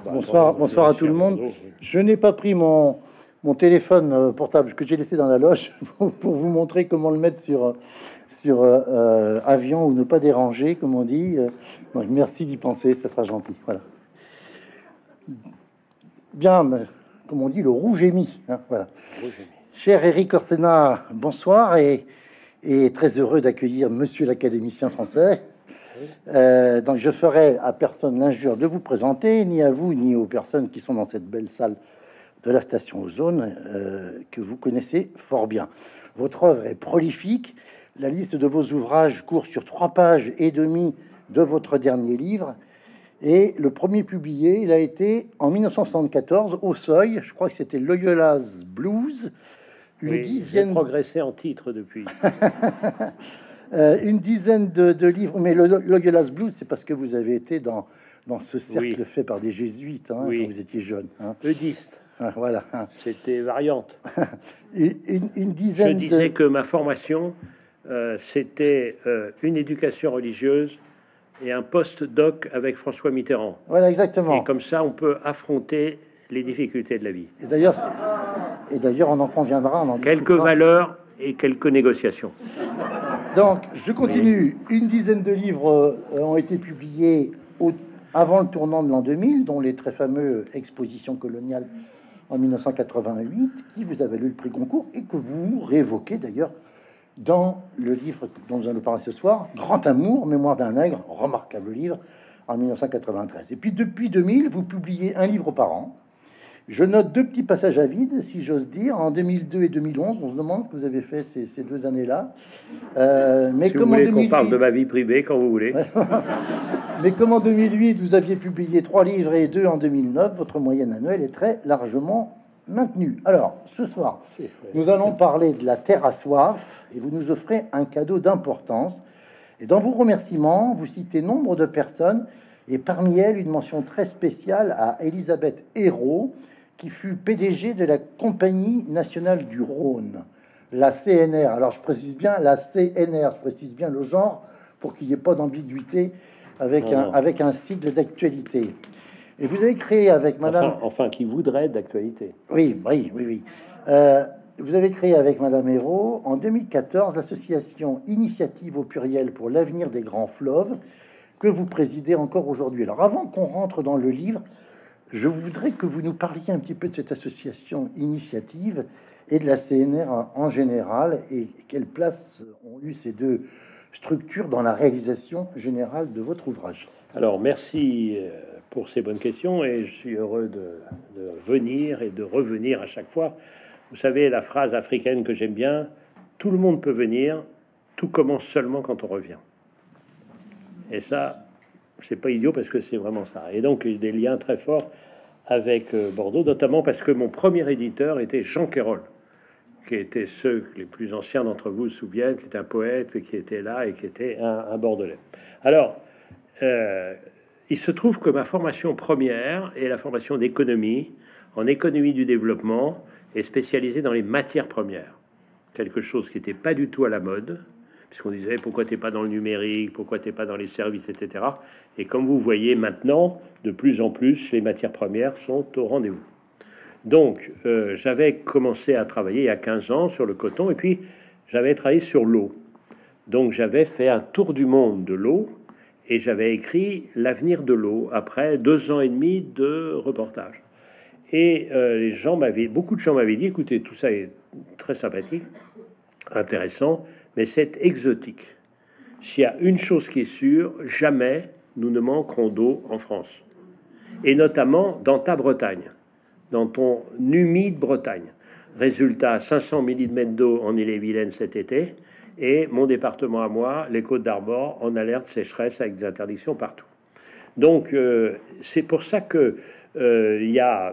Bonsoir, bonsoir à tout le monde. Je n'ai pas pris mon téléphone portable que j'ai laissé dans la loge pour vous montrer comment le mettre sur avion ou ne pas déranger, comme on dit. Donc merci d'y penser, ça sera gentil. Voilà. Bien, comme on dit, le rouge est mis. Hein, voilà. Cher Éric Ortena, bonsoir et très heureux d'accueillir Monsieur l'académicien français. Donc je ferai à personne l'injure de vous présenter, ni à vous, ni aux personnes qui sont dans cette belle salle de la station Ozone, que vous connaissez fort bien. Votre œuvre est prolifique. La liste de vos ouvrages court sur 3 pages et demie de votre dernier livre. Et le premier publié, il a été en 1974 au Seuil. Je crois que c'était Loyola's Blues. Une dizaine. J'ai progressé en titre depuis. Une dizaine de livres, mais le Loyola's Blues, c'est parce que vous avez été dans ce cercle fait par des jésuites quand vous étiez jeune. Eudiste. Voilà. C'était variante. une dizaine. Je disais que ma formation, c'était une éducation religieuse et un post-doc avec François Mitterrand. Voilà, exactement. Et comme ça, on peut affronter les difficultés de la vie. Et d'ailleurs, on en conviendra. Quelques valeurs et quelques négociations. Donc, je continue. Une dizaine de livres ont été publiés avant le tournant de l'an 2000, dont les très fameux Expositions coloniales en 1988, qui vous avez lu le prix Goncourt et que vous réévoquez d'ailleurs dans le livre dont nous allons parler ce soir, Grand Amour, Mémoire d'un nègre, remarquable livre, en 1993. Et puis, depuis 2000, vous publiez un livre par an. Je note 2 petits passages à vide, si j'ose dire. En 2002 et 2011, on se demande ce que vous avez fait ces 2 années-là. Mais si comme vous voulez qu'on parle de ma vie privée, quand vous voulez. Mais comme en 2008, vous aviez publié 3 livres et 2 en 2009, votre moyenne annuelle est très largement maintenue. Alors, ce soir, nous allons parler de La Terre à soif, et vous nous offrez un cadeau d'importance. Et dans vos remerciements, vous citez nombre de personnes, et parmi elles, une mention très spéciale à Elisabeth Hérault, qui fut PDG de la Compagnie nationale du Rhône, la CNR. Alors, je précise bien la CNR, je précise bien le genre pour qu'il n'y ait pas d'ambiguïté avec un sigle d'actualité. Et vous avez créé avec Madame... Enfin, qui voudrait d'actualité. Oui. Vous avez créé avec Madame Hérault, en 2014, l'association Initiative au pluriel pour l'avenir des grands fleuves, que vous présidez encore aujourd'hui. Alors, avant qu'on rentre dans le livre, je voudrais que vous nous parliez un petit peu de cette association Initiative et de la CNR en général, et quelle place ont eu ces 2 structures dans la réalisation générale de votre ouvrage. Alors, merci pour ces bonnes questions, et je suis heureux de venir et de revenir à chaque fois. Vous savez, la phrase africaine que j'aime bien, tout le monde peut venir, tout commence seulement quand on revient. Et ça, c'est pas idiot parce que c'est vraiment ça. Et donc, il y a des liens très forts avec Bordeaux, notamment parce que mon premier éditeur était Jean Quérol, qui était ceux les plus anciens d'entre vous se souviennent, qui était un poète, qui était là et qui était un Bordelais. Alors, il se trouve que ma formation première est la formation d'économie, en économie du développement, et spécialisée dans les matières premières. Quelque chose qui n'était pas du tout à la mode, puisqu'on disait pourquoi t'es pas dans le numérique, pourquoi t'es pas dans les services, etc. Et comme vous voyez maintenant, de plus en plus, les matières premières sont au rendez-vous. Donc, j'avais commencé à travailler il y a 15 ans sur le coton, et puis j'avais travaillé sur l'eau. Donc, j'avais fait un tour du monde de l'eau, et j'avais écrit L'avenir de l'eau, après 2 ans et demi de reportage. Et beaucoup de gens m'avaient dit, écoutez, tout ça est très sympathique, intéressant, mais c'est exotique. S'il y a une chose qui est sûre, jamais nous ne manquerons d'eau en France. Et notamment dans ta Bretagne, dans ton humide Bretagne. Résultat, 500 millimètres d'eau en Ille-et-Vilaine cet été, et mon département à moi, les Côtes d'Armor, en alerte sécheresse avec des interdictions partout. Donc, c'est pour ça que il y a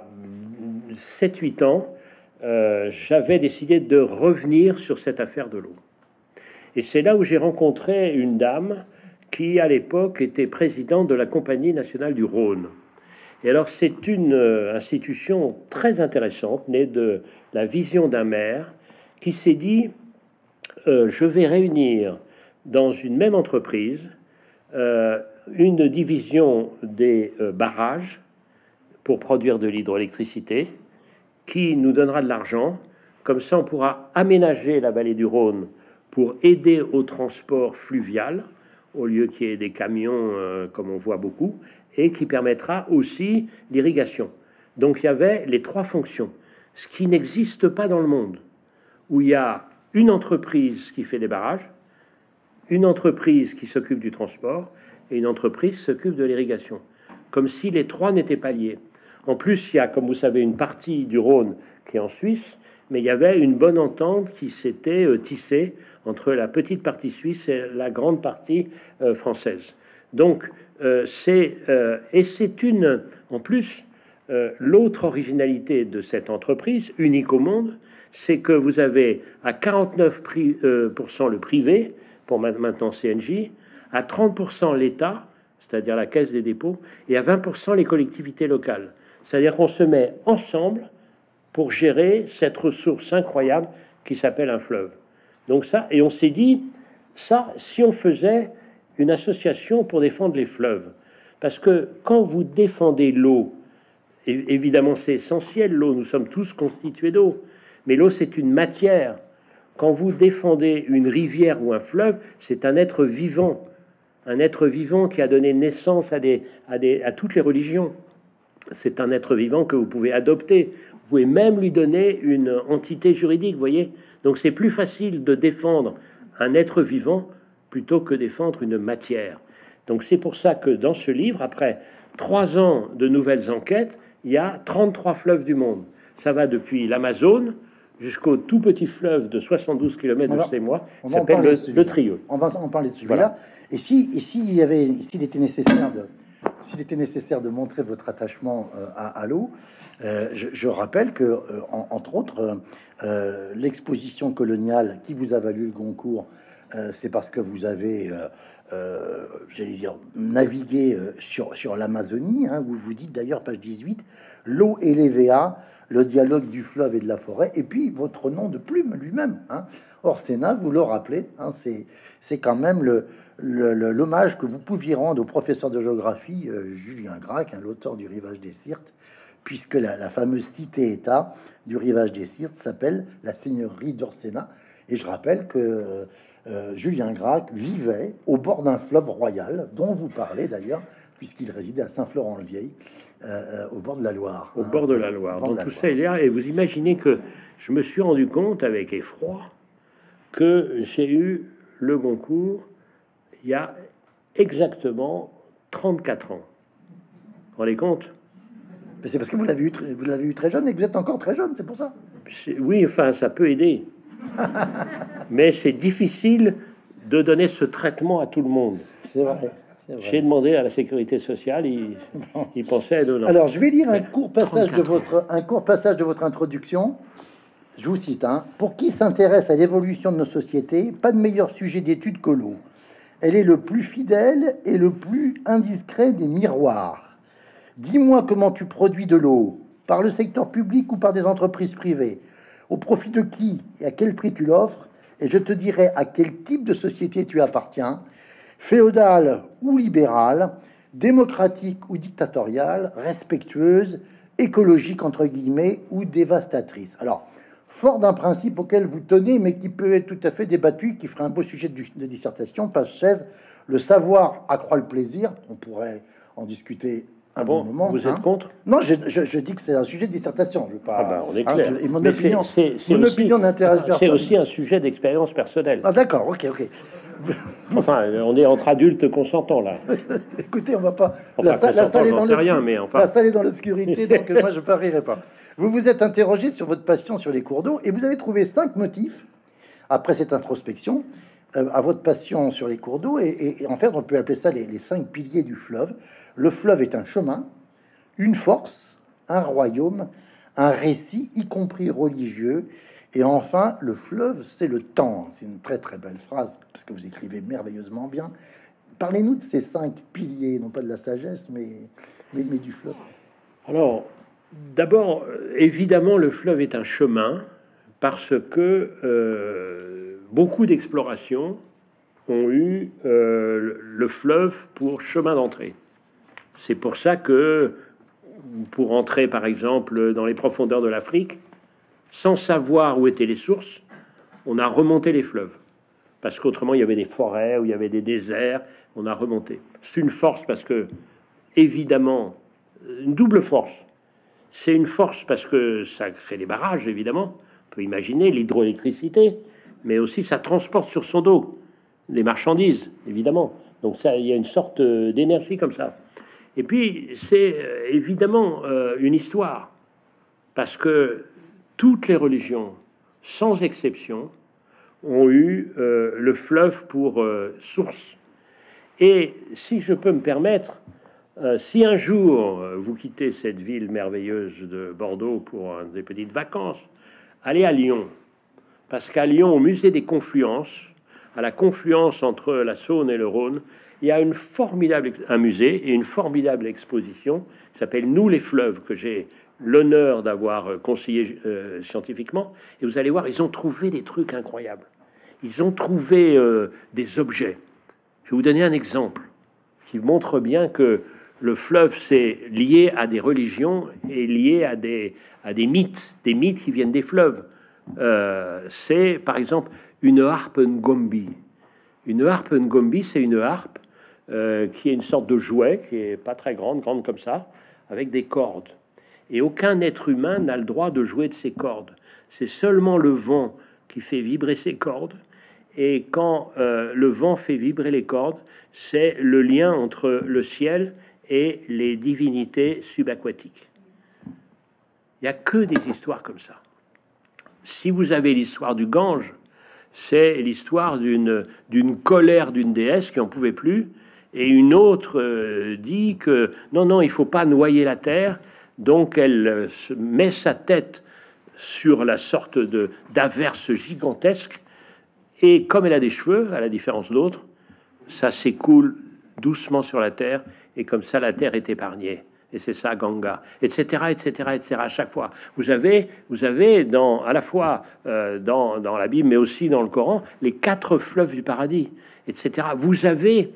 7-8 ans, j'avais décidé de revenir sur cette affaire de l'eau. Et c'est là où j'ai rencontré une dame qui, à l'époque, était présidente de la Compagnie nationale du Rhône. Et alors, c'est une institution très intéressante, née de la vision d'un maire qui s'est dit je vais réunir dans une même entreprise une division des barrages pour produire de l'hydroélectricité, qui nous donnera de l'argent. Comme ça, on pourra aménager la vallée du Rhône pour aider au transport fluvial, au lieu qu'il y ait des camions, comme on voit beaucoup, et qui permettra aussi l'irrigation. Donc il y avait les trois fonctions, ce qui n'existe pas dans le monde, où il y a une entreprise qui fait des barrages, une entreprise qui s'occupe du transport, et une entreprise qui s'occupe de l'irrigation. Comme si les trois n'étaient pas liés. En plus, il y a, comme vous savez, une partie du Rhône qui est en Suisse, mais il y avait une bonne entente qui s'était tissée entre la petite partie suisse et la grande partie française. Donc, c'est une, en plus, l'autre originalité de cette entreprise, unique au monde, c'est que vous avez à 49% le privé, pour maintenant CNJ, à 30% l'État, c'est-à-dire la Caisse des dépôts, et à 20% les collectivités locales. C'est-à-dire qu'on se met ensemble pour gérer cette ressource incroyable qui s'appelle un fleuve. Donc ça, et on s'est dit, ça, si on faisait une association pour défendre les fleuves, parce que quand vous défendez l'eau, évidemment c'est essentiel, l'eau, nous sommes tous constitués d'eau, mais l'eau c'est une matière. Quand vous défendez une rivière ou un fleuve, c'est un être vivant qui a donné naissance à toutes les religions. C'est un être vivant que vous pouvez adopter. Vous pouvez même lui donner une entité juridique, vous voyez. Donc c'est plus facile de défendre un être vivant plutôt que défendre une matière. Donc c'est pour ça que dans ce livre, après 3 ans de nouvelles enquêtes, il y a 33 fleuves du monde. Ça va depuis l'Amazone jusqu'au tout petit fleuve de 72 km de chez moi, qui s'appelle le Trieux. On va en parler de celui-là. Voilà. Et s'il était nécessaire de montrer votre attachement à l'eau, je rappelle que, entre autres, l'exposition coloniale qui vous a valu le Goncourt, c'est parce que vous avez, j'allais dire, navigué sur l'Amazonie, hein, où vous dites d'ailleurs, page 18, l'eau et les VA, le dialogue du fleuve et de la forêt, et puis votre nom de plume lui-même, hein, Orsena, vous le rappelez, hein, c'est quand même l'hommage que vous pouviez rendre au professeur de géographie Julien Gracq, hein, l'auteur du Rivage des Syrtes, puisque la fameuse cité-État du Rivage des Syrtes s'appelle la seigneurie d'Orsena. Et je rappelle que Julien Gracq vivait au bord d'un fleuve royal, dont vous parlez d'ailleurs, puisqu'il résidait à Saint-Florent-le-Vieil, au bord de la Loire. Au bord de la Loire. Donc tout ça est là. Et vous imaginez que je me suis rendu compte avec effroi que j'ai eu le Goncourt il y a exactement 34 ans. Vous vous rendez compte? Mais c'est parce que vous l'avez eu très jeune et que vous êtes encore très jeune, c'est pour ça. Oui, enfin, ça peut aider. Mais c'est difficile de donner ce traitement à tout le monde. C'est vrai. J'ai demandé à la sécurité sociale, ils pensaient à donner. Alors, je vais lire un court passage de votre introduction. Je vous cite, hein. Pour qui s'intéresse à l'évolution de nos sociétés, pas de meilleur sujet d'étude que l'eau. Elle est le plus fidèle et le plus indiscret des miroirs. Dis-moi comment tu produis de l'eau, par le secteur public ou par des entreprises privées, au profit de qui et à quel prix tu l'offres, et je te dirai à quel type de société tu appartiens, féodale ou libérale, démocratique ou dictatoriale, respectueuse, écologique entre guillemets ou dévastatrice. Alors, fort d'un principe auquel vous tenez, mais qui peut être tout à fait débattu, qui ferait un beau sujet de dissertation, page 16, le savoir accroît le plaisir. On pourrait en discuter un bon moment. Vous êtes contre? Non, je dis que c'est un sujet de dissertation. Je veux pas. On est clair. Et mon opinion n'intéresse personne. C'est aussi un sujet d'expérience personnelle. Ah d'accord, ok. Enfin, on est entre adultes consentants là. Écoutez, on va pas. Enfin, la salle est dans rien, mais enfin. La salle est dans l'obscurité, donc moi je parierai pas. Vous vous êtes interrogé sur votre passion sur les cours d'eau et vous avez trouvé 5 motifs après cette introspection à votre passion sur les cours d'eau et en fait on peut appeler ça les 5 piliers du fleuve. Le fleuve est un chemin, une force, un royaume, un récit, y compris religieux. Et enfin, le fleuve, c'est le temps. C'est une très très belle phrase, parce que vous écrivez merveilleusement bien. Parlez-nous de ces 5 piliers, non pas de la sagesse, mais du fleuve. Alors, d'abord, évidemment, le fleuve est un chemin, parce que beaucoup d'explorations ont eu le fleuve pour chemin d'entrée. C'est pour ça que pour entrer, par exemple, dans les profondeurs de l'Afrique, sans savoir où étaient les sources, on a remonté les fleuves. Parce qu'autrement, il y avait des forêts, où il y avait des déserts, on a remonté. C'est une force parce que, évidemment, une double force. C'est une force parce que ça crée des barrages, évidemment. On peut imaginer l'hydroélectricité, mais aussi ça transporte sur son dos les marchandises, évidemment. Donc ça, il y a une sorte d'énergie comme ça. Et puis, c'est évidemment une histoire, parce que toutes les religions, sans exception, ont eu le fleuve pour source. Et si je peux me permettre, si un jour vous quittez cette ville merveilleuse de Bordeaux pour des petites vacances, allez à Lyon, parce qu'à Lyon, au musée des Confluences, à la confluence entre la Saône et le Rhône, il y a un musée et une formidable exposition qui s'appelle Nous les fleuves, que j'ai l'honneur d'avoir conseillé scientifiquement. Et vous allez voir, ils ont trouvé des trucs incroyables. Ils ont trouvé des objets. Je vais vous donner un exemple qui montre bien que le fleuve, c'est lié à des religions et lié à des mythes qui viennent des fleuves. C'est, par exemple, une harpe ngombi. Une harpe ngombi, c'est une harpe qui est une sorte de jouet, qui est pas très grande comme ça, avec des cordes. Et aucun être humain n'a le droit de jouer de ces cordes. C'est seulement le vent qui fait vibrer ces cordes. Et quand le vent fait vibrer les cordes, c'est le lien entre le ciel et les divinités subaquatiques. Il n'y a que des histoires comme ça. Si vous avez l'histoire du Gange, c'est l'histoire d'une colère d'une déesse qui en pouvait plus, et une autre dit que non, il faut pas noyer la terre, donc elle met sa tête sur la sorte d'averse gigantesque, et comme elle a des cheveux, à la différence d'autres, ça s'écoule doucement sur la terre, et comme ça la terre est épargnée. Et c'est ça, Ganga, etc., etc., etc. À chaque fois, vous avez à la fois dans la Bible, mais aussi dans le Coran, les 4 fleuves du paradis, etc. Vous avez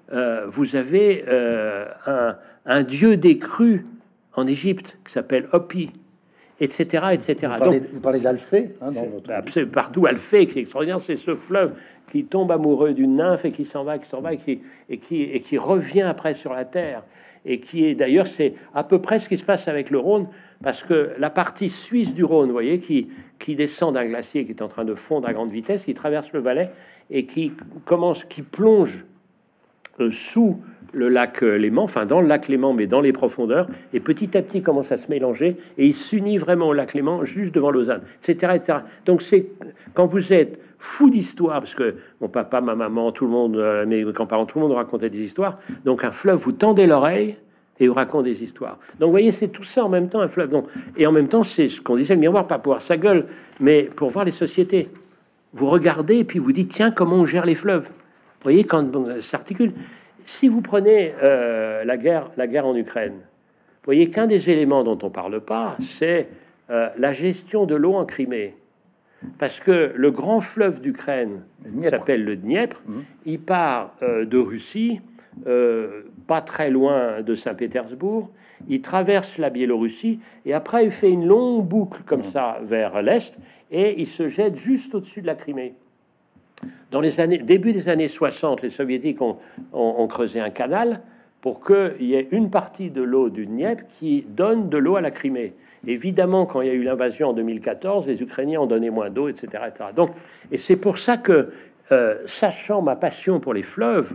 un dieu des crues en Égypte qui s'appelle Hopi, etc., etc. Vous parlez d'Alphée, hein, dans votre... Partout, Alphée, qui est extraordinaire, c'est ce fleuve qui tombe amoureux d'une nymphe et qui s'en va, et qui revient après sur la terre. Et qui est d'ailleurs, c'est à peu près ce qui se passe avec le Rhône, parce que la partie suisse du Rhône, vous voyez, qui descend d'un glacier qui est en train de fondre à grande vitesse, qui traverse le Valais et qui plonge sous le lac Léman, enfin dans le lac Léman, mais dans les profondeurs, et petit à petit commence à se mélanger, et il s'unit vraiment au lac Léman, juste devant Lausanne, etc., etc. Donc c'est quand vous êtes fou d'histoire, parce que mon papa, ma maman, tout le monde, mes grands-parents, tout le monde racontait des histoires, donc un fleuve, vous tendez l'oreille, et vous raconte des histoires. Donc vous voyez, c'est tout ça en même temps, un fleuve. Donc, et en même temps, c'est ce qu'on disait, le miroir, pas pour voir sa gueule, mais pour voir les sociétés. Vous regardez, et puis vous dites, tiens, comment on gère les fleuves. Vous voyez, quand ça s'articule. Si vous prenez la guerre en Ukraine, vous voyez qu'un des éléments dont on parle pas, c'est la gestion de l'eau en Crimée. Parce que le grand fleuve d'Ukraine s'appelle le Dniepr, il part de Russie, pas très loin de Saint-Pétersbourg, il traverse la Biélorussie, et après il fait une longue boucle comme ça vers l'Est, et il se jette juste au-dessus de la Crimée. Dans les début des années 60, les Soviétiques ont creusé un canal pour qu'il y ait une partie de l'eau du Dniepr qui donne de l'eau à la Crimée. Évidemment, quand il y a eu l'invasion en 2014, les Ukrainiens ont donné moins d'eau, etc., etc. Donc, et c'est pour ça que, sachant ma passion pour les fleuves,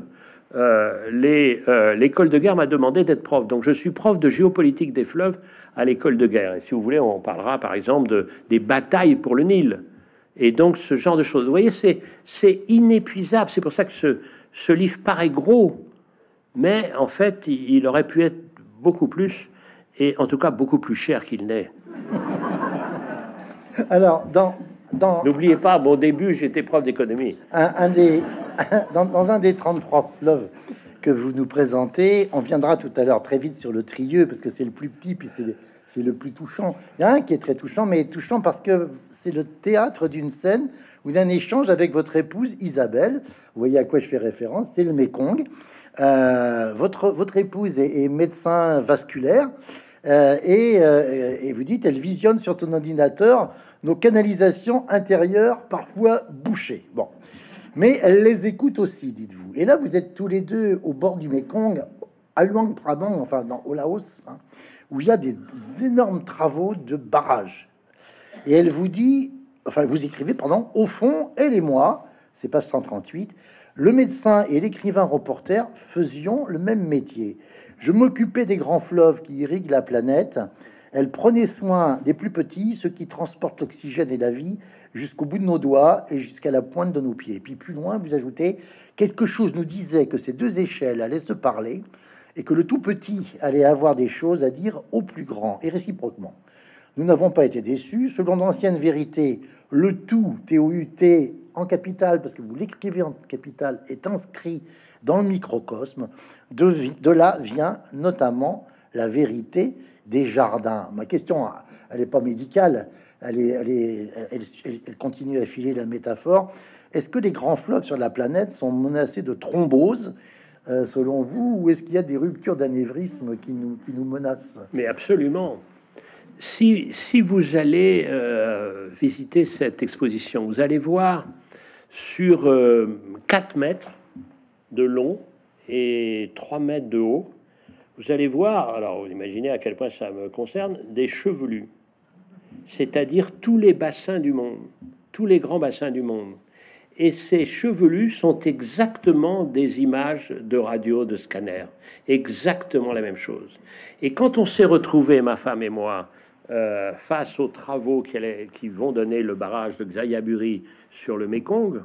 l'école de guerre m'a demandé d'être prof. Donc, je suis prof de géopolitique des fleuves à l'école de guerre. Et si vous voulez, on parlera par exemple des batailles pour le Nil. Et donc, ce genre de choses. Vous voyez, c'est inépuisable. C'est pour ça que ce livre paraît gros. Mais en fait, il aurait pu être beaucoup plus, et en tout cas beaucoup plus cher qu'il n'est. Alors, n'oubliez pas, au début, j'étais prof d'économie. Dans un des 33 fleuves que vous nous présentez, on viendra tout à l'heure très vite sur le Trieux, parce que c'est le plus petit, puis c'est le plus touchant. Il y a un qui est très touchant, mais touchant parce que c'est le théâtre d'une scène ou d'un échange avec votre épouse Isabelle. Vous voyez à quoi je fais référence, c'est le Mékong. Votre épouse est médecin vasculaire. Et vous dites, elle visionne sur ton ordinateur nos canalisations intérieures, parfois bouchées. Bon, mais elle les écoute aussi, dites-vous. Et là, vous êtes tous les deux au bord du Mékong, à Luang Prabang, enfin au Laos, hein, où il y a des énormes travaux de barrage. Et elle vous dit, enfin, vous écrivez, pardon, au fond, elle et moi, c'est pas 138, le médecin et l'écrivain reporter faisions le même métier. Je m'occupais des grands fleuves qui irriguent la planète. Elle prenait soin des plus petits, ceux qui transportent l'oxygène et la vie jusqu'au bout de nos doigts et jusqu'à la pointe de nos pieds. Et puis plus loin, vous ajoutez, quelque chose nous disait que ces deux échelles allaient se parler et que le tout petit allait avoir des choses à dire au plus grand, et réciproquement. Nous n'avons pas été déçus. Selon d'anciennes vérités, le tout, T-O-U-T, en capitale, parce que vous l'écrivez en capitale, est inscrit dans le microcosme. De là vient notamment la vérité des jardins. Ma question, elle n'est pas médicale, elle continue à filer la métaphore. Est-ce que les grands fleuves sur la planète sont menacés de thrombose, selon vous, ou est-ce qu'il y a des ruptures d'anévrisme qui nous menacent? Mais absolument. Si vous allez visiter cette exposition, vous allez voir sur 4 mètres de long et 3 mètres de haut, vous allez voir, alors vous imaginez à quel point ça me concerne, des chevelus, c'est-à-dire tous les bassins du monde, tous les grands bassins du monde. Et ces chevelus sont exactement des images de radio, de scanner, exactement la même chose. Et quand on s'est retrouvés, ma femme et moi, face aux travaux qui vont donner le barrage de Xayaburi sur le Mékong,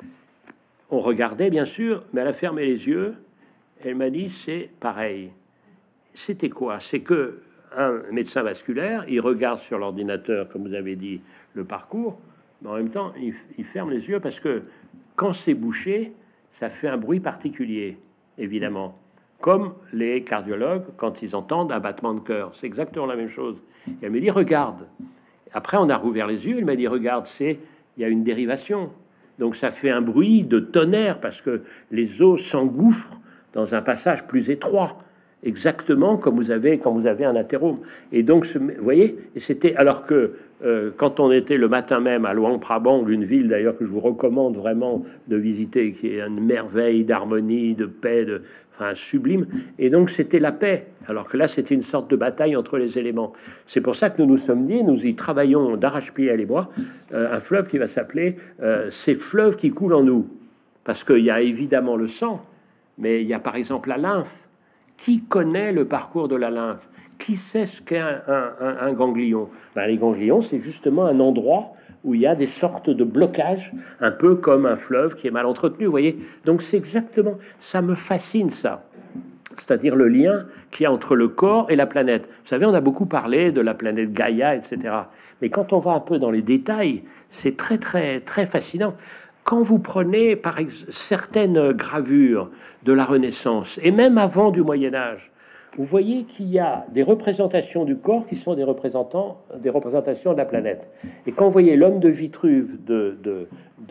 on regardait bien sûr, mais elle a fermé les yeux. Elle m'a dit c'est pareil. C'était quoi? C'est que un médecin vasculaire, il regarde sur l'ordinateur, comme vous avez dit, le parcours, mais en même temps, il ferme les yeux parce que quand c'est bouché, ça fait un bruit particulier, évidemment. Comme les cardiologues, quand ils entendent un battement de cœur. C'est exactement la même chose. Et elle me dit, regarde. Après, on a rouvert les yeux. Elle m'a dit, regarde, il y a une dérivation. Donc, ça fait un bruit de tonnerre parce que les eaux s'engouffrent dans un passage plus étroit. Exactement comme vous avez quand vous avez un athérome. Et donc, vous voyez, et c'était alors que quand on était le matin même à Luang Prabang, une ville d'ailleurs que je vous recommande vraiment de visiter, qui est une merveille d'harmonie, de paix, enfin sublime. Et donc c'était la paix, alors que là c'était une sorte de bataille entre les éléments. C'est pour ça que nous nous sommes dit, nous y travaillons d'arrache-pied à les bois, un fleuve qui va s'appeler ces fleuves qui coulent en nous, parce qu'il y a évidemment le sang, mais il y a par exemple la lymphe. Qui connaît le parcours de la lymphe? Qui sait ce qu'est un ganglion? Ben, les ganglions, c'est justement un endroit où il y a des sortes de blocages, un peu comme un fleuve qui est mal entretenu, vous voyez? Donc c'est exactement, ça me fascine ça. C'est-à-dire le lien qu'il y a entre le corps et la planète. Vous savez, on a beaucoup parlé de la planète Gaïa, etc. Mais quand on va un peu dans les détails, c'est très, très, très fascinant. Quand vous prenez par exemple certaines gravures de la Renaissance et même avant du Moyen Âge, vous voyez qu'il y a des représentations du corps qui sont des représentations de la planète. Et quand vous voyez l'homme de Vitruve de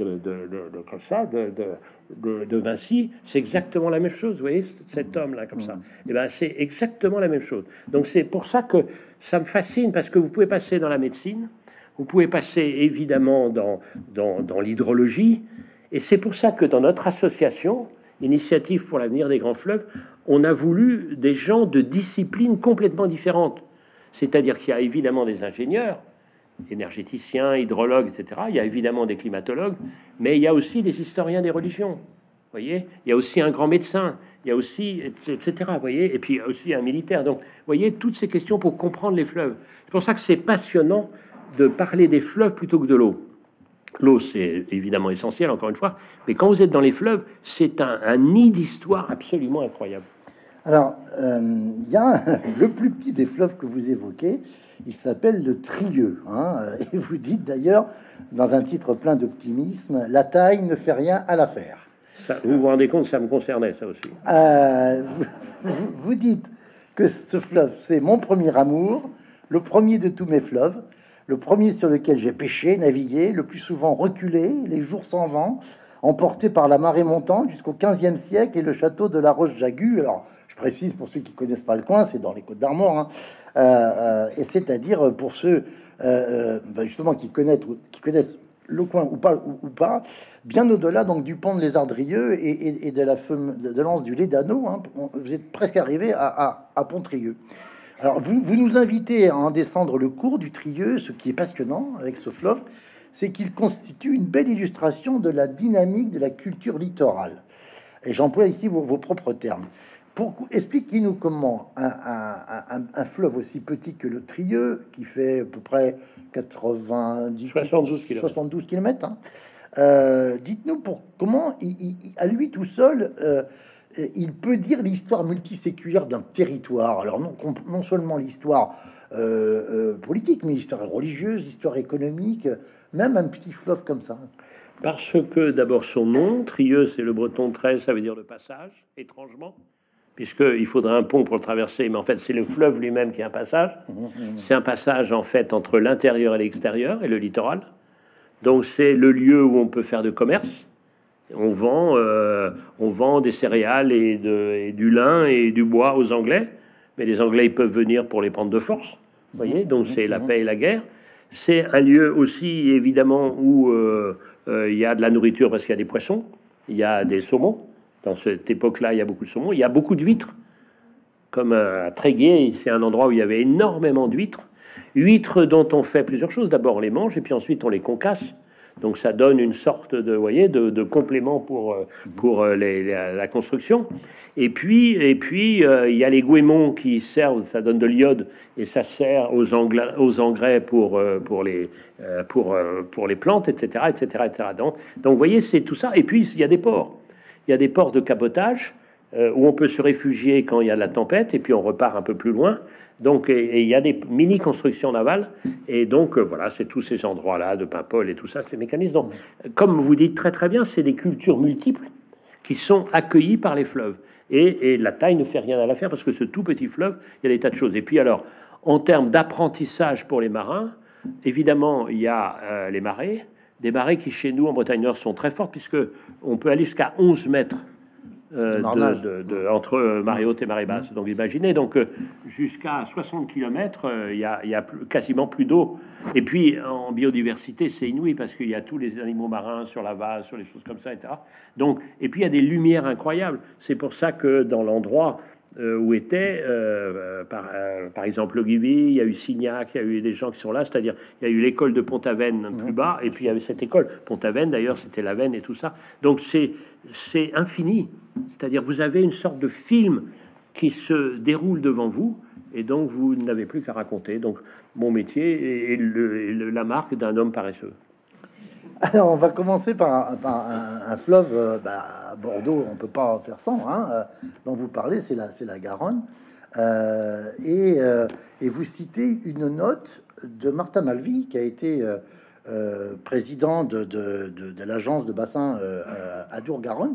Vinci, c'est exactement la même chose. Vous voyez cet homme-là comme ça. Et ben c'est exactement la même chose. Donc c'est pour ça que ça me fascine parce que vous pouvez passer dans la médecine. Vous pouvez passer évidemment dans l'hydrologie, et c'est pour ça que dans notre association, Initiative pour l'avenir des grands fleuves, on a voulu des gens de disciplines complètement différentes. C'est-à-dire qu'il y a évidemment des ingénieurs, énergéticiens, hydrologues, etc. Il y a évidemment des climatologues, mais il y a aussi des historiens des religions. Vous voyez, il y a aussi un grand médecin, il y a aussi, etc. Vous voyez, et puis il y a aussi un militaire. Donc, vous voyez, toutes ces questions pour comprendre les fleuves. C'est pour ça que c'est passionnant de parler des fleuves plutôt que de l'eau. L'eau, c'est évidemment essentiel, encore une fois, mais quand vous êtes dans les fleuves, c'est un nid d'histoire absolument incroyable. Alors, il y a le plus petit des fleuves que vous évoquez, il s'appelle le Trieux, hein, et vous dites d'ailleurs, dans un titre plein d'optimisme, la taille ne fait rien à l'affaire. Ça, vous vous rendez compte, ça me concernait, ça aussi. Vous dites que ce fleuve, c'est mon premier amour, le premier de tous mes fleuves, le premier sur lequel j'ai pêché, navigué, le plus souvent reculé, les jours sans vent, emporté par la marée montante jusqu'au XVe siècle et le château de la Roche-Jagu. Alors, je précise pour ceux qui connaissent pas le coin, c'est dans les Côtes d'Armor, hein. Et c'est-à-dire pour ceux justement qui connaissent le coin ou pas, bien au-delà donc du pont de Lézardrieux et de la de l'anse du Lédano, hein, vous êtes presque arrivé à Pontrieux. Alors vous nous invitez à en descendre le cours du Trieux. Ce qui est passionnant avec ce fleuve, c'est qu'il constitue une belle illustration de la dynamique de la culture littorale. Et j'emploie ici vos propres termes. Expliquez-nous comment un fleuve aussi petit que le Trieux, qui fait à peu près 72 km, hein, dites-nous comment à lui tout seul, il peut dire l'histoire multiséculaire d'un territoire. Alors non seulement l'histoire politique, mais l'histoire religieuse, l'histoire économique, même un petit fleuve comme ça. Parce que d'abord son nom, Trieux, c'est le breton 13, ça veut dire le passage, étrangement, puisqu'il faudrait un pont pour le traverser, mais en fait c'est le fleuve lui-même qui est un passage. C'est un passage en fait entre l'intérieur et l'extérieur et le littoral. Donc c'est le lieu où on peut faire de commerce. On vend des céréales et du lin et du bois aux Anglais, mais les Anglais ils peuvent venir pour les prendre de force. Vous voyez, donc c'est la paix et la guerre. C'est un lieu aussi évidemment où il y a de la nourriture parce qu'il y a des poissons, il y a des saumons. Dans cette époque-là, il y a beaucoup de saumons, il y a beaucoup d'huîtres. Comme à Tréguier, c'est un endroit où il y avait énormément d'huîtres. Huîtres dont on fait plusieurs choses. D'abord, on les mange et puis ensuite on les concasse. Donc ça donne une sorte de, de complément pour la construction. Et puis il y a les goémons qui servent, ça donne de l'iode et ça sert aux engrais pour les plantes, etc., etc., etc. Donc vous voyez, c'est tout ça. Et puis il y a des ports. Il y a des ports de cabotage où on peut se réfugier quand il y a de la tempête et puis on repart un peu plus loin. Donc, et il y a des mini-constructions navales. Et donc, voilà, c'est tous ces endroits-là, de Paimpol et tout ça, ces mécanismes. Donc, comme vous dites très très bien, c'est des cultures multiples qui sont accueillies par les fleuves. Et la taille ne fait rien à l'affaire parce que ce tout petit fleuve, il y a des tas de choses. Et puis alors, en termes d'apprentissage pour les marins, évidemment, il y a les marées. Des marées qui, chez nous, en Bretagne Nord, sont très fortes puisque on peut aller jusqu'à 11 mètres entre marée haute et marée basse. Donc imaginez, donc jusqu'à 60 km, il y a quasiment plus d'eau. Et puis en biodiversité, c'est inouï parce qu'il y a tous les animaux marins sur la vase, sur les choses comme ça, etc. Donc, et puis il y a des lumières incroyables. C'est pour ça que dans l'endroit où était, par exemple, Ogilvy, il y a eu Signac, il y a eu des gens qui sont là, c'est-à-dire il y a eu l'école de Pont-Aven plus bas, et puis il y avait cette école. Pont-Aven, d'ailleurs, c'était la Veine et tout ça. Donc c'est infini. C'est-à-dire vous avez une sorte de film qui se déroule devant vous, et donc vous n'avez plus qu'à raconter. Donc mon métier est la marque d'un homme paresseux. Alors, on va commencer par un fleuve, à Bordeaux, on peut pas faire sans, hein, dont vous parlez, c'est la Garonne. Et vous citez une note de Martin Malvy, qui a été président de l'agence de bassin à Dour-Garonne.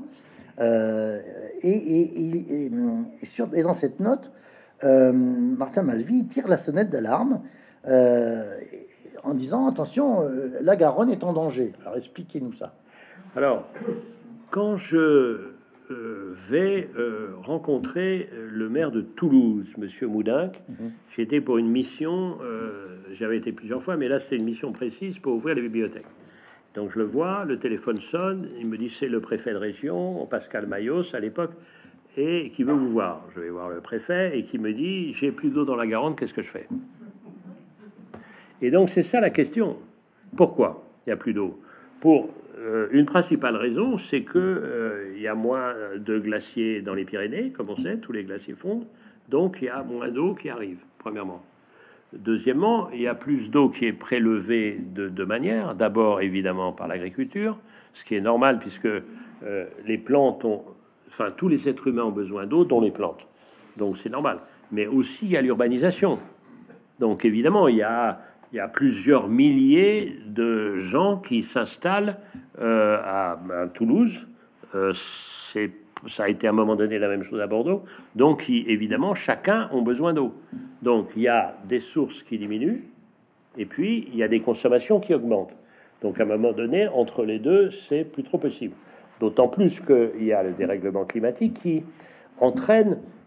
Et dans cette note, Martin Malvy tire la sonnette d'alarme en disant attention, la Garonne est en danger. Alors expliquez-nous ça. Alors, quand je vais rencontrer le maire de Toulouse, Monsieur Moudinque, j'étais pour une mission, j'avais été plusieurs fois, mais là c'était une mission précise pour ouvrir les bibliothèques. Donc je le vois, le téléphone sonne, il me dit c'est le préfet de région, Pascal Mayos à l'époque, et qui veut vous voir. Je vais voir le préfet et qui me dit j'ai plus d'eau dans la Garonne, qu'est-ce que je fais? Et donc c'est ça la question. Pourquoi il n'y a plus d'eau? Pour une principale raison, c'est que il y a moins de glaciers dans les Pyrénées, comme on sait, tous les glaciers fondent, donc il y a moins d'eau qui arrive, premièrement. Deuxièmement, il y a plus d'eau qui est prélevée de deux manières. D'abord, évidemment, par l'agriculture, ce qui est normal puisque les plantes ont... Enfin, tous les êtres humains ont besoin d'eau, dont les plantes. Donc, c'est normal. Mais aussi, il y a l'urbanisation. Donc, évidemment, il y a plusieurs milliers de gens qui s'installent à Toulouse. Ça a été à un moment donné la même chose à Bordeaux. Donc, évidemment, chacun a besoin d'eau. Donc, il y a des sources qui diminuent, et puis il y a des consommations qui augmentent. Donc, à un moment donné, entre les deux, c'est plus trop possible. D'autant plus qu'il y a le dérèglement climatique qui entraîne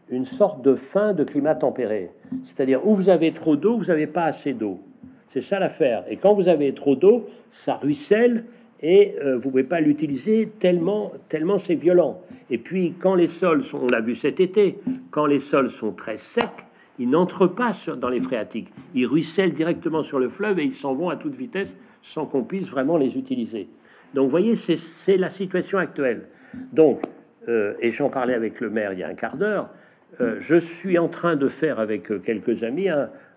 une sorte de fin de climat tempéré. C'est-à-dire, où vous avez trop d'eau, vous n'avez pas assez d'eau. C'est ça l'affaire. Et quand vous avez trop d'eau, ça ruisselle et vous ne pouvez pas l'utiliser tellement c'est violent. Et puis, quand les sols sont, on l'a vu cet été, quand les sols sont très secs, ils n'entrent pas dans les phréatiques. Ils ruissellent directement sur le fleuve et ils s'en vont à toute vitesse sans qu'on puisse vraiment les utiliser. Donc, vous voyez, c'est la situation actuelle. Donc, et j'en parlais avec le maire il y a un quart d'heure, je suis en train de faire avec quelques amis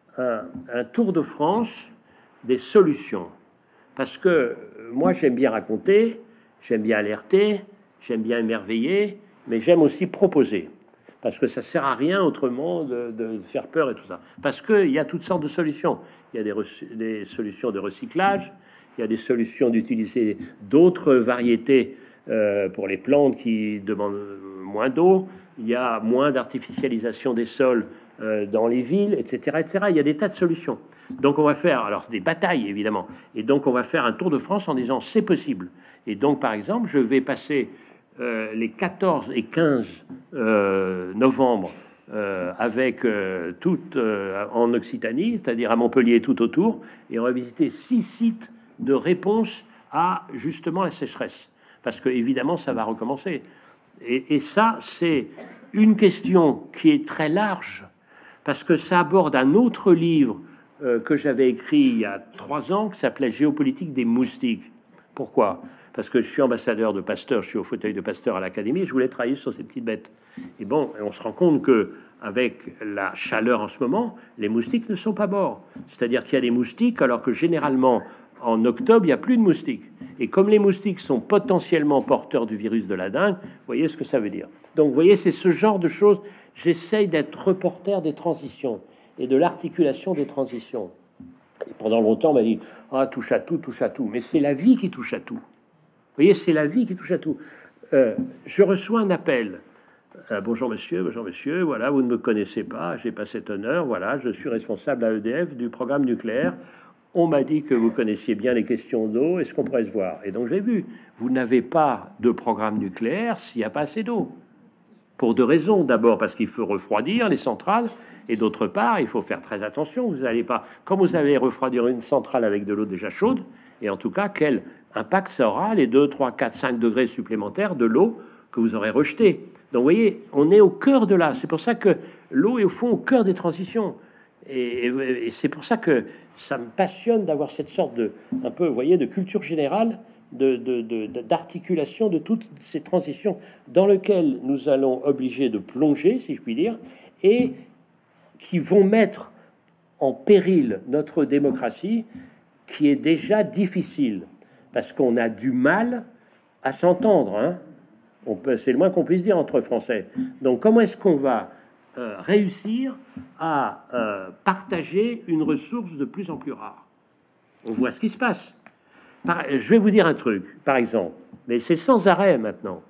un tour de France des solutions. Parce que moi, j'aime bien raconter, j'aime bien alerter, j'aime bien émerveiller, mais j'aime aussi proposer. Parce que ça sert à rien autrement de faire peur et tout ça. Parce qu'il y a toutes sortes de solutions. Il y a des solutions de recyclage, il y a des solutions d'utiliser d'autres variétés pour les plantes qui demandent moins d'eau. Il y a moins d'artificialisation des sols dans les villes, etc., etc. Il y a des tas de solutions. Donc on va faire, alors c'est des batailles évidemment, et donc on va faire un tour de France en disant c'est possible. Et donc par exemple, je vais passer les 14 et 15 novembre avec toutes en Occitanie, c'est-à-dire à Montpellier tout autour, et on va visiter 6 sites de réponse à justement la sécheresse, parce que évidemment ça va recommencer. Et ça, c'est une question qui est très large, parce que ça aborde un autre livre que j'avais écrit il y a 3 ans, qui s'appelait Géopolitique des moustiques. Pourquoi? Parce que je suis ambassadeur de Pasteur, je suis au fauteuil de Pasteur à l'Académie, je voulais travailler sur ces petites bêtes. Et bon, on se rend compte que avec la chaleur en ce moment, les moustiques ne sont pas morts. C'est-à-dire qu'il y a des moustiques, alors que généralement, en octobre, il n'y a plus de moustiques. Et comme les moustiques sont potentiellement porteurs du virus de la dengue, vous voyez ce que ça veut dire. Donc, vous voyez, c'est ce genre de choses. J'essaye d'être reporter des transitions et de l'articulation des transitions. Et pendant longtemps, on m'a dit « Ah, touche à tout, touche à tout ». Mais c'est la vie qui touche à tout. Vous voyez, c'est la vie qui touche à tout. Je reçois un appel. Bonjour monsieur, voilà, vous ne me connaissez pas, j'ai pas cet honneur, voilà, je suis responsable à EDF du programme nucléaire. On m'a dit que vous connaissiez bien les questions d'eau, est-ce qu'on pourrait se voir? Et donc j'ai vu, vous n'avez pas de programme nucléaire s'il n'y a pas assez d'eau. Pour 2 raisons. D'abord parce qu'il faut refroidir les centrales, et d'autre part, il faut faire très attention. Vous n'allez pas, comme vous allez refroidir une centrale avec de l'eau déjà chaude, et en tout cas, quel impact ça aura, les 2, 3, 4, 5 degrés supplémentaires de l'eau que vous aurez rejeté. Donc vous voyez, on est au cœur de là. C'est pour ça que l'eau est au fond au cœur des transitions. Et c'est pour ça que ça me passionne d'avoir cette sorte de, un peu, vous voyez, de culture générale, d'articulation de toutes ces transitions dans lesquelles nous allons obliger de plonger, si je puis dire, et qui vont mettre en péril notre démocratie, qui est déjà difficile, parce qu'on a du mal à s'entendre, hein. C'est le moins qu'on puisse dire entre Français. Donc comment est-ce qu'on va réussir à partager une ressource de plus en plus rare? On voit ce qui se passe. Je vais vous dire un truc, par exemple, mais c'est sans arrêt maintenant.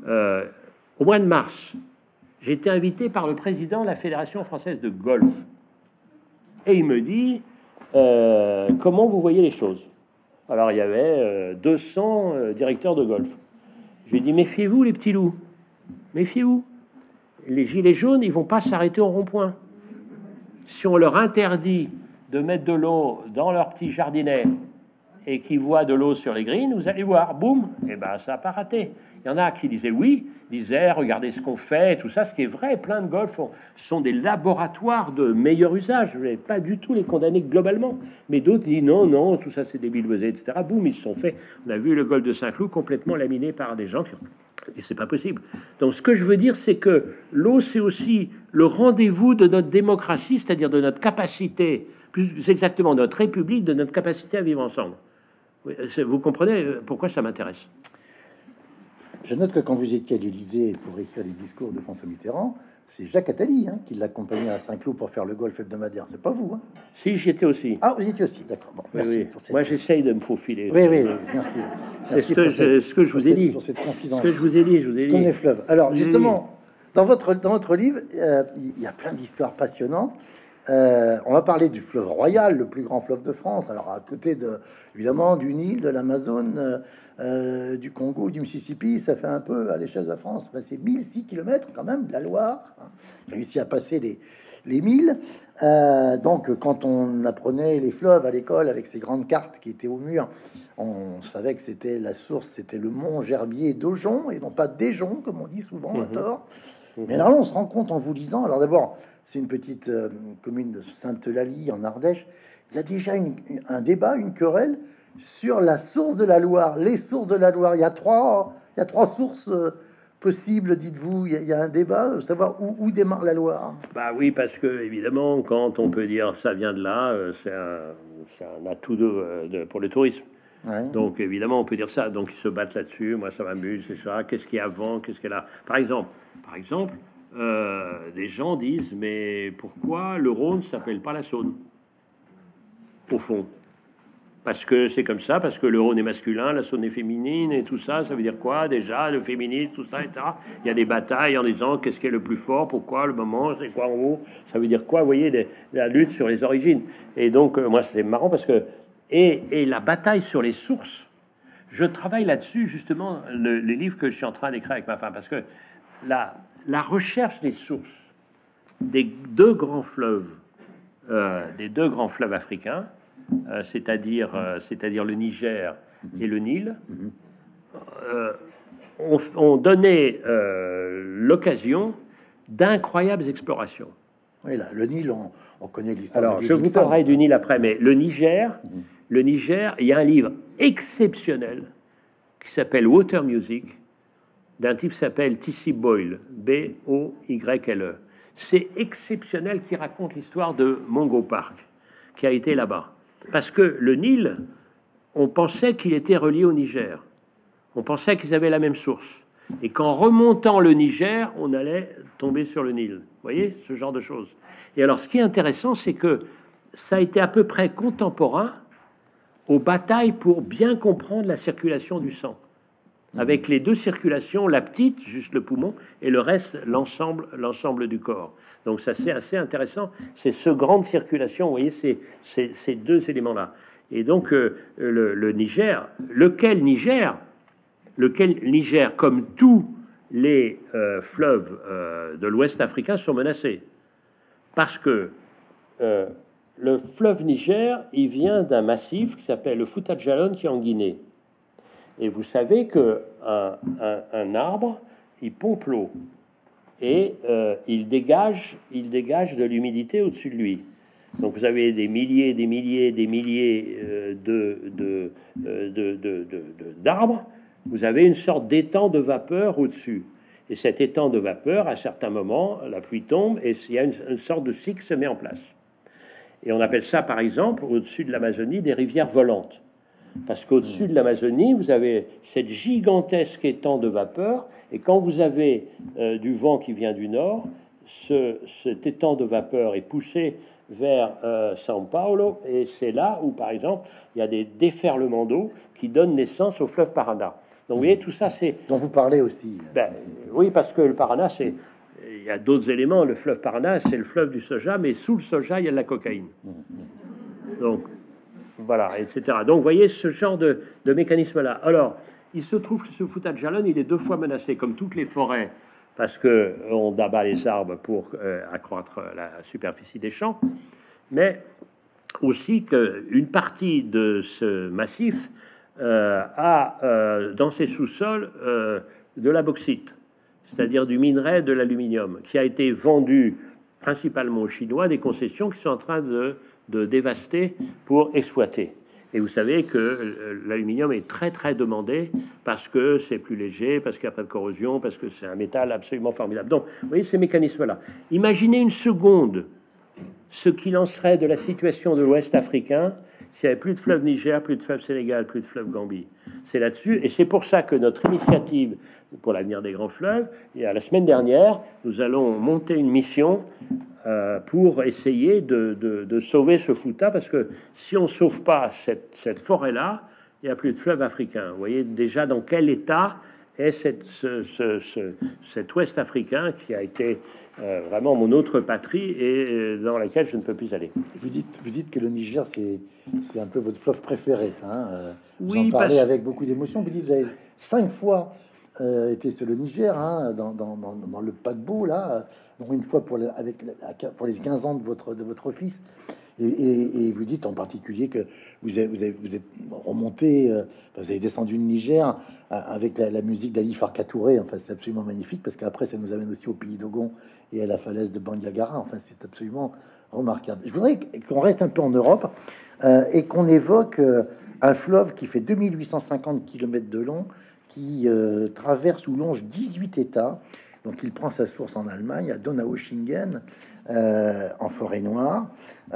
Au mois de mars, j'ai été invité par le président de la Fédération française de golf. Et il me dit, comment vous voyez les choses? Alors, il y avait 200 directeurs de golf. Je lui ai dit, méfiez-vous les petits loups, méfiez-vous. Les gilets jaunes, ils vont pas s'arrêter au rond-point. Si on leur interdit de mettre de l'eau dans leur petit jardinet et qu'ils voient de l'eau sur les greens, vous allez voir, boum, et ben ça n'a pas raté. Il y en a qui disaient oui, disaient regardez ce qu'on fait, tout ça, ce qui est vrai. Plein de golf sont des laboratoires de meilleur usage. Je ne vais pas du tout les condamner globalement, mais d'autres disent non, non, tout ça c'est des billevesées, etc. Boum, ils se sont fait. On a vu le golf de Saint-Cloud complètement laminé par des gens qui ont dit c'est pas possible. Donc ce que je veux dire, c'est que l'eau, c'est aussi le rendez-vous de notre démocratie, c'est-à-dire de notre capacité, plus exactement notre république, de notre capacité à vivre ensemble. Vous comprenez pourquoi ça m'intéresse? Je note que quand vous étiez à l'Élysée pour écrire les discours de François Mitterrand, c'est Jacques Attali qui l'accompagnait à Saint-Cloud pour faire le golf hebdomadaire. C'est pas vous, hein? Si, j'y étais aussi. Ah, vous y étiez aussi, d'accord. Bon, merci oui. Pour cette... Moi, j'essaye de me faufiler. Oui, oui, merci. C'est ce que je vous ai dit. Pour cette confidence. Ce que je vous ai dit, je vous ai dit. Comme les fleuves. Alors, justement, dans votre livre, il y a plein d'histoires passionnantes. On va parler du fleuve Royal, le plus grand fleuve de France. Alors à côté évidemment du Nil, de l'Amazone, du Congo, du Mississippi, ça fait un peu à l'échelle de la France. Enfin, c'est 1006 kilomètres quand même, de la Loire. Hein. Réussi à passer les 1000. Donc quand on apprenait les fleuves à l'école avec ces grandes cartes qui étaient au mur, on savait que c'était la source, c'était le mont Gerbier d'Aujon et non pas d'Éjon, comme on dit souvent à tort. Mais alors là, on se rend compte en vous lisant. Alors d'abord, c'est une petite commune de Sainte-Eulalie en Ardèche. Il y a déjà un débat, une querelle sur la source de la Loire, les sources de la Loire. Il y a trois sources possibles, dites-vous. Il y a un débat, savoir où démarre la Loire. Bah oui, parce que évidemment, quand on peut dire ça vient de là, c'est un atout pour le tourisme. Ouais. Donc évidemment, on peut dire ça. Donc ils se battent là-dessus. Moi, ça m'amuse, c'est ça. Qu'est-ce qu'il y a avant? Qu'est-ce qu'il y a là? Par exemple, des gens disent, mais pourquoi le Rhône s'appelle pas la Saône? Au fond, parce que c'est comme ça, parce que le Rhône est masculin, la Saône est féminine, et tout ça, ça veut dire quoi déjà, le féminisme, tout ça, etc. Il y a des batailles en disant qu'est-ce qui est le plus fort, pourquoi, le moment, c'est quoi en haut, ça veut dire quoi, vous voyez, la lutte sur les origines. Et donc, moi, c'est marrant parce que, et la bataille sur les sources, je travaille là-dessus, justement, les livres que je suis en train d'écrire avec ma femme, parce que la recherche des sources des deux grands fleuves africains, c'est-à-dire le Niger et le Nil, ont donné l'occasion d'incroyables explorations. Oui, là, le Nil, on connaît l'histoire. Alors, je vous parlerai du Nil après, mais le Niger, il y a un livre exceptionnel qui s'appelle Water Music, d'un type qui s'appelle T.C. Boyle, B-O-Y-L-E. C'est exceptionnel, qui raconte l'histoire de Mungo Park, qui a été là-bas. Parce que le Nil, on pensait qu'il était relié au Niger. On pensait qu'ils avaient la même source. Et qu'en remontant le Niger, on allait tomber sur le Nil. Vous voyez, ce genre de choses. Et alors, ce qui est intéressant, c'est que ça a été à peu près contemporain aux batailles pour bien comprendre la circulation du sang. Avec les deux circulations, la petite, juste le poumon, et le reste, l'ensemble du corps. Donc ça, c'est assez intéressant. C'est ce grande circulation, vous voyez, ces deux éléments-là. Et donc, le Niger, lequel Niger, comme tous les fleuves de l'Ouest africain, sont menacés. Parce que le fleuve Niger, il vient d'un massif qui s'appelle le Fouta Djallon, qui est en Guinée. Et vous savez que un arbre, il pompe l'eau et il dégage de l'humidité au-dessus de lui. Donc vous avez des milliers d'arbres. Vous avez une sorte d'étang de vapeur au-dessus. Et cet étang de vapeur, à certains moments, la pluie tombe et il y a une sorte de cycle se met en place. Et on appelle ça, par exemple, au-dessus de l'Amazonie, des rivières volantes. Parce qu'au-dessus de l'Amazonie, vous avez cette gigantesque étang de vapeur, et quand vous avez du vent qui vient du nord, cet étang de vapeur est poussé vers São Paulo, et c'est là où, par exemple, il y a des déferlements d'eau qui donnent naissance au fleuve Paraná. Donc, vous voyez, tout ça, c'est... Dont vous parlez aussi. Ben, oui, parce que le Paraná, c'est... Il y a d'autres éléments. Le fleuve Paraná, c'est le fleuve du soja, mais sous le soja, il y a de la cocaïne. Donc... Voilà, etc. Donc, vous voyez ce genre de mécanisme-là. Alors, il se trouve que ce Fouta Djallon, il est deux fois menacé, comme toutes les forêts, parce que on abat les arbres pour accroître la superficie des champs, mais aussi qu'une partie de ce massif a dans ses sous-sols de la bauxite, c'est-à-dire du minerai de l'aluminium, qui a été vendu principalement aux Chinois, des concessions qui sont en train de dévaster pour exploiter. Et vous savez que l'aluminium est très très demandé parce que c'est plus léger, parce qu'il n'y a pas de corrosion, parce que c'est un métal absolument formidable. Donc, vous voyez ces mécanismes-là. Imaginez une seconde ce qu'il en serait de la situation de l'Ouest africain s'il n'y avait plus de fleuve Niger, plus de fleuve Sénégal, plus de fleuve Gambie. C'est là-dessus, et c'est pour ça que notre initiative pour l'avenir des grands fleuves, et à la semaine dernière, nous allons monter une mission pour essayer de sauver ce Fouta, parce que si on ne sauve pas cette forêt-là, il n'y a plus de fleuve africain. Vous voyez déjà dans quel état est cet Ouest africain qui a été vraiment mon autre patrie et dans laquelle je ne peux plus aller. Vous dites que le Niger, c'est un peu votre fleuve préféré. Hein, vous oui, en parlez avec beaucoup d'émotion. Vous dites vous avez 5 fois été sur le Niger, hein, dans le paquebot, là, dont une fois pour les 15 ans de votre fils. Et vous dites en particulier que vous êtes remonté, vous avez descendu le Niger avec la musique d'Ali Farka Touré. Enfin, c'est absolument magnifique parce qu'après, ça nous amène aussi au pays d'Ogon et à la falaise de Bandiagara. Enfin, c'est absolument remarquable. Je voudrais qu'on reste un peu en Europe et qu'on évoque un fleuve qui fait 2850 km de long, qui traverse ou longe 18 États. Donc, il prend sa source en Allemagne, à Donaueschingen, en forêt noire.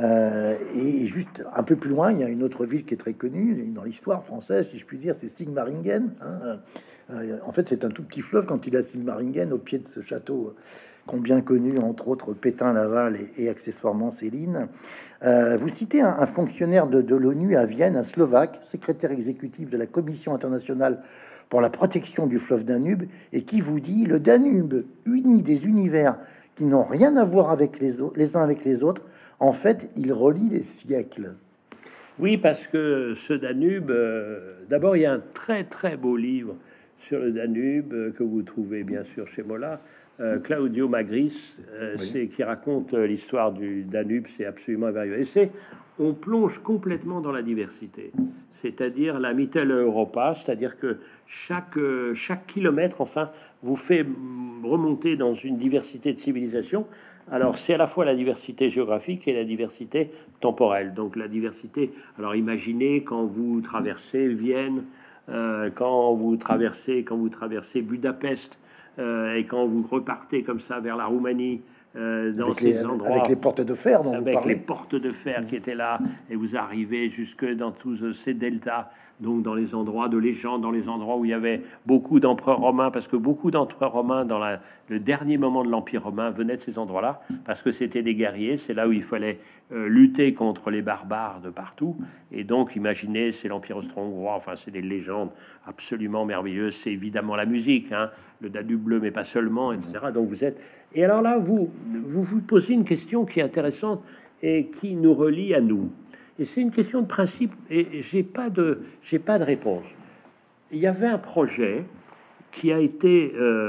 Et juste un peu plus loin, il y a une autre ville qui est très connue dans l'histoire française, si je puis dire, c'est Sigmaringen. Hein. En fait, c'est un tout petit fleuve quand il est à Sigmaringen, au pied de ce château qu'ont bien connu, entre autres, Pétain, Laval et accessoirement Céline. Vous citez un fonctionnaire de l'ONU à Vienne, un Slovaque, secrétaire exécutif de la Commission internationale pour la protection du fleuve Danube, et qui vous dit: le Danube unit des univers qui n'ont rien à voir avec les uns avec les autres. En fait, il relie les siècles. Oui, parce que ce Danube, d'abord, il y a un très très beau livre sur le Danube que vous trouvez bien sûr chez Mola, Claudio Magris, oui, qui raconte l'histoire du Danube. C'est absolument merveilleux. Et on plonge complètement dans la diversité, c'est-à-dire la Mitteleuropa, c'est-à-dire que chaque kilomètre, enfin, vous fait remonter dans une diversité de civilisations. Alors, c'est à la fois la diversité géographique et la diversité temporelle. Donc, la diversité... Alors, imaginez quand vous traversez Vienne, quand vous traversez Budapest, et quand vous repartez comme ça vers la Roumanie, dans ces endroits... Avec les portes de fer dont vous parlez. Avec les portes de fer qui étaient là, et vous arrivez jusque dans tous ces deltas, donc dans les endroits de légende, dans les endroits où il y avait beaucoup d'empereurs romains, parce que beaucoup d'empereurs romains, dans le dernier moment de l'Empire romain, venaient de ces endroits-là, parce que c'était des guerriers, c'est là où il fallait lutter contre les barbares de partout. Et donc, imaginez, c'est l'Empire austro-hongrois, enfin, c'est des légendes absolument merveilleuses. C'est évidemment la musique, hein, le Danube bleu, mais pas seulement, etc. Donc, vous êtes... Et alors là, vous posez une question qui est intéressante et qui nous relie à nous. Et c'est une question de principe, et j'ai pas de réponse. Il y avait un projet qui a été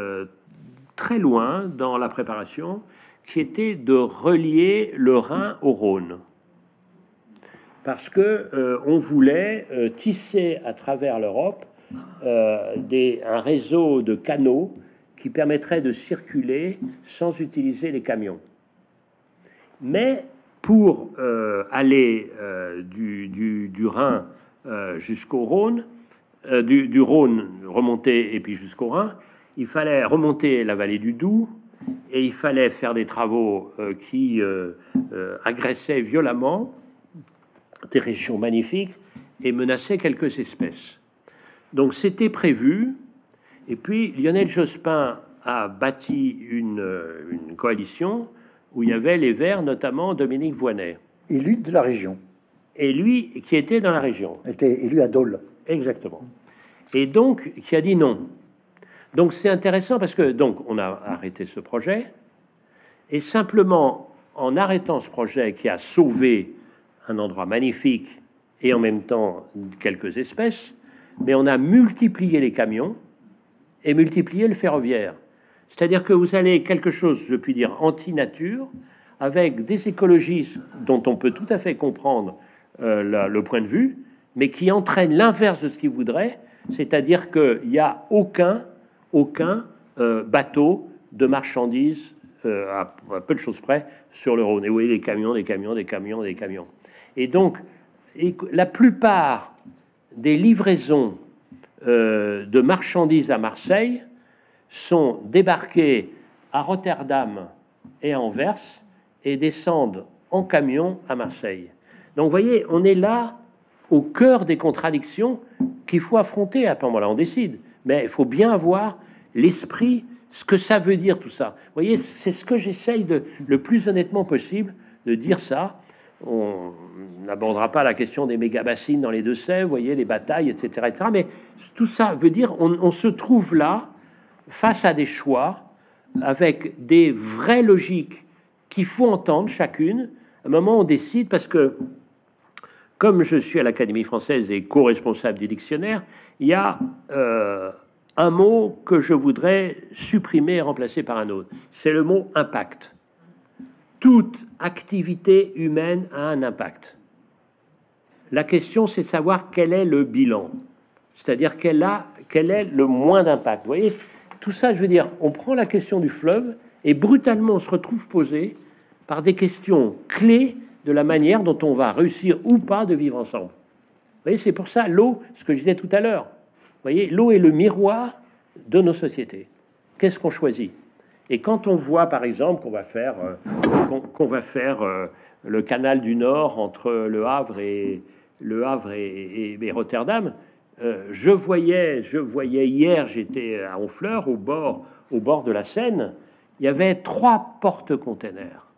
très loin dans la préparation, qui était de relier le Rhin au Rhône, parce que on voulait tisser à travers l'Europe un réseau de canaux qui permettrait de circuler sans utiliser les camions. Mais pour aller du Rhin jusqu'au Rhône, du Rhône remonter et puis jusqu'au Rhin, il fallait remonter la vallée du Doubs et il fallait faire des travaux qui agressaient violemment des régions magnifiques et menaçaient quelques espèces. Donc c'était prévu. Et puis Lionel Jospin a bâti une coalition où il y avait les Verts, notamment Dominique Voynet. Élu de la région. Et lui, qui était dans la région. Était élu à Dole. Exactement. Et donc, qui a dit non. Donc, c'est intéressant parce que, donc, on a arrêté ce projet. Et simplement, en arrêtant ce projet qui a sauvé un endroit magnifique et en même temps quelques espèces, mais on a multiplié les camions et multiplié le ferroviaire. C'est-à-dire que vous allez quelque chose, je puis dire, anti-nature, avec des écologistes dont on peut tout à fait comprendre le point de vue, mais qui entraîne l'inverse de ce qu'ils voudraient, c'est-à-dire qu'il n'y a aucun bateau de marchandises à peu de choses près sur le Rhône. Et vous voyez des camions. Et donc, la plupart des livraisons de marchandises à Marseille sont débarquées à Rotterdam et à Anvers et descendent en camion à Marseille. Donc, vous voyez, on est là au cœur des contradictions qu'il faut affronter. À ce moment-là, on décide. Mais il faut bien avoir l'esprit, ce que ça veut dire tout ça. Vous voyez, c'est ce que j'essaye le plus honnêtement possible de dire ça. on n'abordera pas la question des méga-bassines dans les Deux-Sèvres, vous voyez, les batailles, etc., etc. Mais tout ça veut dire on se trouve là, face à des choix, avec des vraies logiques qu'il faut entendre chacune. À un moment, on décide, parce que, comme je suis à l'Académie française et co-responsable du dictionnaire, il y a un mot que je voudrais supprimer et remplacer par un autre. C'est le mot impact. Toute activité humaine a un impact. La question, c'est de savoir quel est le bilan, c'est-à-dire quel est le moins d'impact. Vous voyez, tout ça, je veux dire, on prend la question du fleuve et brutalement, on se retrouve posé par des questions clés de la manière dont on va réussir ou pas de vivre ensemble. Vous voyez, c'est pour ça, l'eau, ce que je disais tout à l'heure, vous voyez, l'eau est le miroir de nos sociétés. Qu'est-ce qu'on choisit? Et quand on voit, par exemple, qu'on va faire le canal du Nord entre Le Havre et Rotterdam, je voyais hier, j'étais à Honfleur, au bord de la Seine, il y avait 3 porte-containers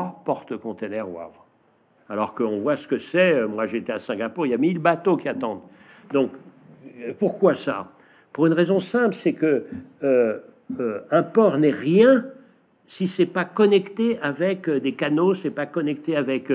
au Havre. Alors qu'on voit ce que c'est. Moi, j'étais à Singapour, il y a 1000 bateaux qui attendent. Donc, pourquoi ça? Pour une raison simple, c'est que un port n'est rien si c'est pas connecté avec des canaux, c'est pas connecté avec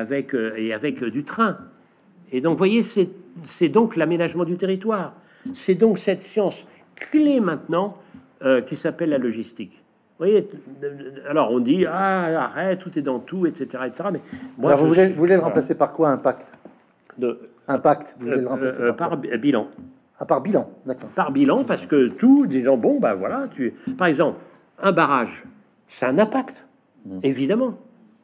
du train. Et donc, vous voyez, c'est donc l'aménagement du territoire. C'est donc cette science clé maintenant qui s'appelle la logistique. Vous voyez, alors on dit arrête, tout est dans tout, etc., etc. Mais moi, alors vous voulez le remplacer par quoi, impact? Impact, vous voulez le remplacer par bilan. Ah, par bilan, d'accord. Par bilan, parce que tout, disant bon, ben voilà, par exemple, un barrage, c'est un impact, évidemment.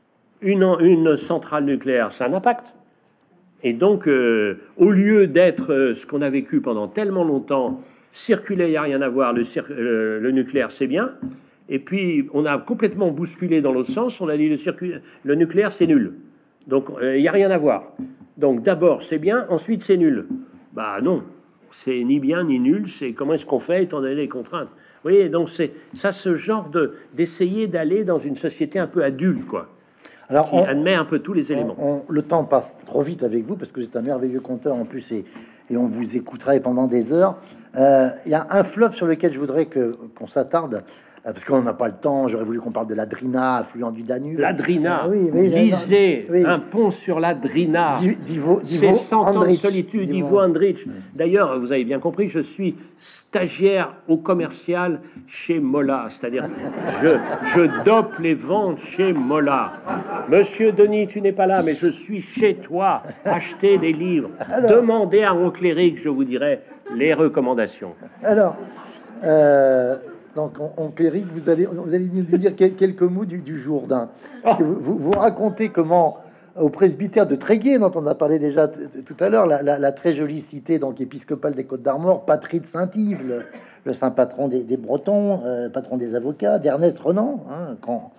Une centrale nucléaire, c'est un impact. Et donc, au lieu d'être ce qu'on a vécu pendant tellement longtemps, circuler, il n'y a rien à voir, le nucléaire, c'est bien. Et puis, on a complètement bousculé dans l'autre sens. On a dit le nucléaire, c'est nul. Donc, il n'y a rien à voir. Donc, d'abord, c'est bien. Ensuite, c'est nul. Bah non, c'est ni bien ni nul. C'est comment est-ce qu'on fait étant donné les contraintes. Vous voyez, donc c'est ça, ce genre d'essayer d'aller dans une société un peu adulte, quoi. Alors, qui admet un peu tous les éléments. Le temps passe trop vite avec vous parce que vous êtes un merveilleux conteur en plus et on vous écouterait pendant des heures. Il y a un fleuve sur lequel je voudrais qu'on s'attarde. Parce qu'on n'a pas le temps, j'aurais voulu qu'on parle de la Drina, affluent du Danube. La Drina, lisez un pont sur la Drina. C'est 100 ans de solitude, Ivo Andrić. D'ailleurs, vous avez bien compris, je suis stagiaire au commercial chez Mola, c'est-à-dire je dope les ventes chez Mola. Monsieur Denis, tu n'es pas là, mais je suis chez toi, acheter des livres. Demandez à mon cléric, je vous dirai les recommandations. Alors, donc, en cléric, vous allez nous dire quelques mots du Jourdain. Vous racontez comment, au presbytère de Tréguier, dont on a parlé déjà tout à l'heure, la très jolie cité donc épiscopale des Côtes-d'Armor, patrie de Saint-Yves, le saint patron des Bretons, patron des avocats, d'Ernest Renan, hein,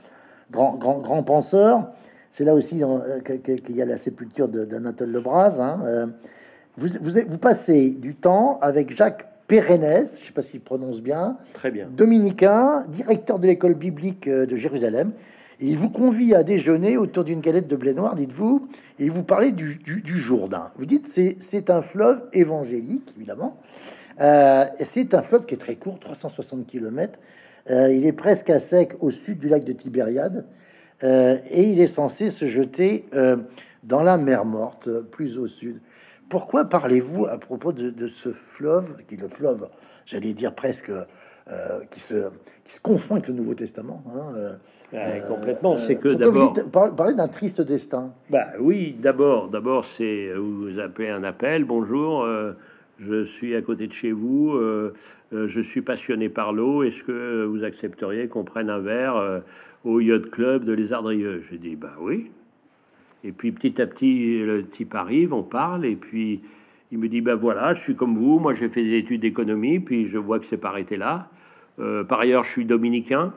grand penseur. C'est là aussi qu'il y a la sépulture d'Anatole Lebras. Hein. Vous passez du temps avec Jacques Pérennes, je ne sais pas s'il prononce bien, très bien, dominicain, directeur de l'école biblique de Jérusalem. Et il vous convie à déjeuner autour d'une galette de blé noir, dites-vous, et vous parlez du Jourdain. Vous dites c'est un fleuve évangélique, évidemment. Et c'est un fleuve qui est très court, 360 km. Il est presque à sec au sud du lac de Tibériade. Et il est censé se jeter dans la mer Morte, plus au sud. Pourquoi parlez-vous à propos de ce fleuve, qui est le fleuve, j'allais dire presque, qui se confond avec le Nouveau Testament, hein, complètement. C'est que d'abord parler d'un triste destin. Bah oui, d'abord, c'est vous appelez un appel. Bonjour, je suis à côté de chez vous. Je suis passionné par l'eau. Est-ce que vous accepteriez qu'on prenne un verre au yacht club de Les Ardrieux? J'ai dit bah oui. Et puis petit à petit, le type arrive, on parle, et puis il me dit, ben voilà, je suis comme vous, moi j'ai fait des études d'économie, puis je vois que c'est pas arrêté là. Par ailleurs, je suis dominicain,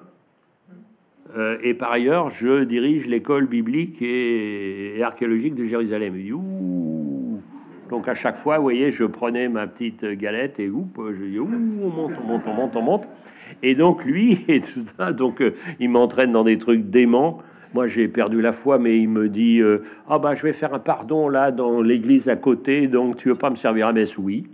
et par ailleurs, je dirige l'école biblique et archéologique de Jérusalem. Il dit, ouh. Donc à chaque fois, vous voyez, je prenais ma petite galette, et je dis, ouh, on monte. Et donc lui, et tout ça, donc il m'entraîne dans des trucs déments. moi j'ai perdu la foi, mais il me dit ah bah je vais faire un pardon là dans l'église à côté, donc tu veux pas me servir à messe? Oui.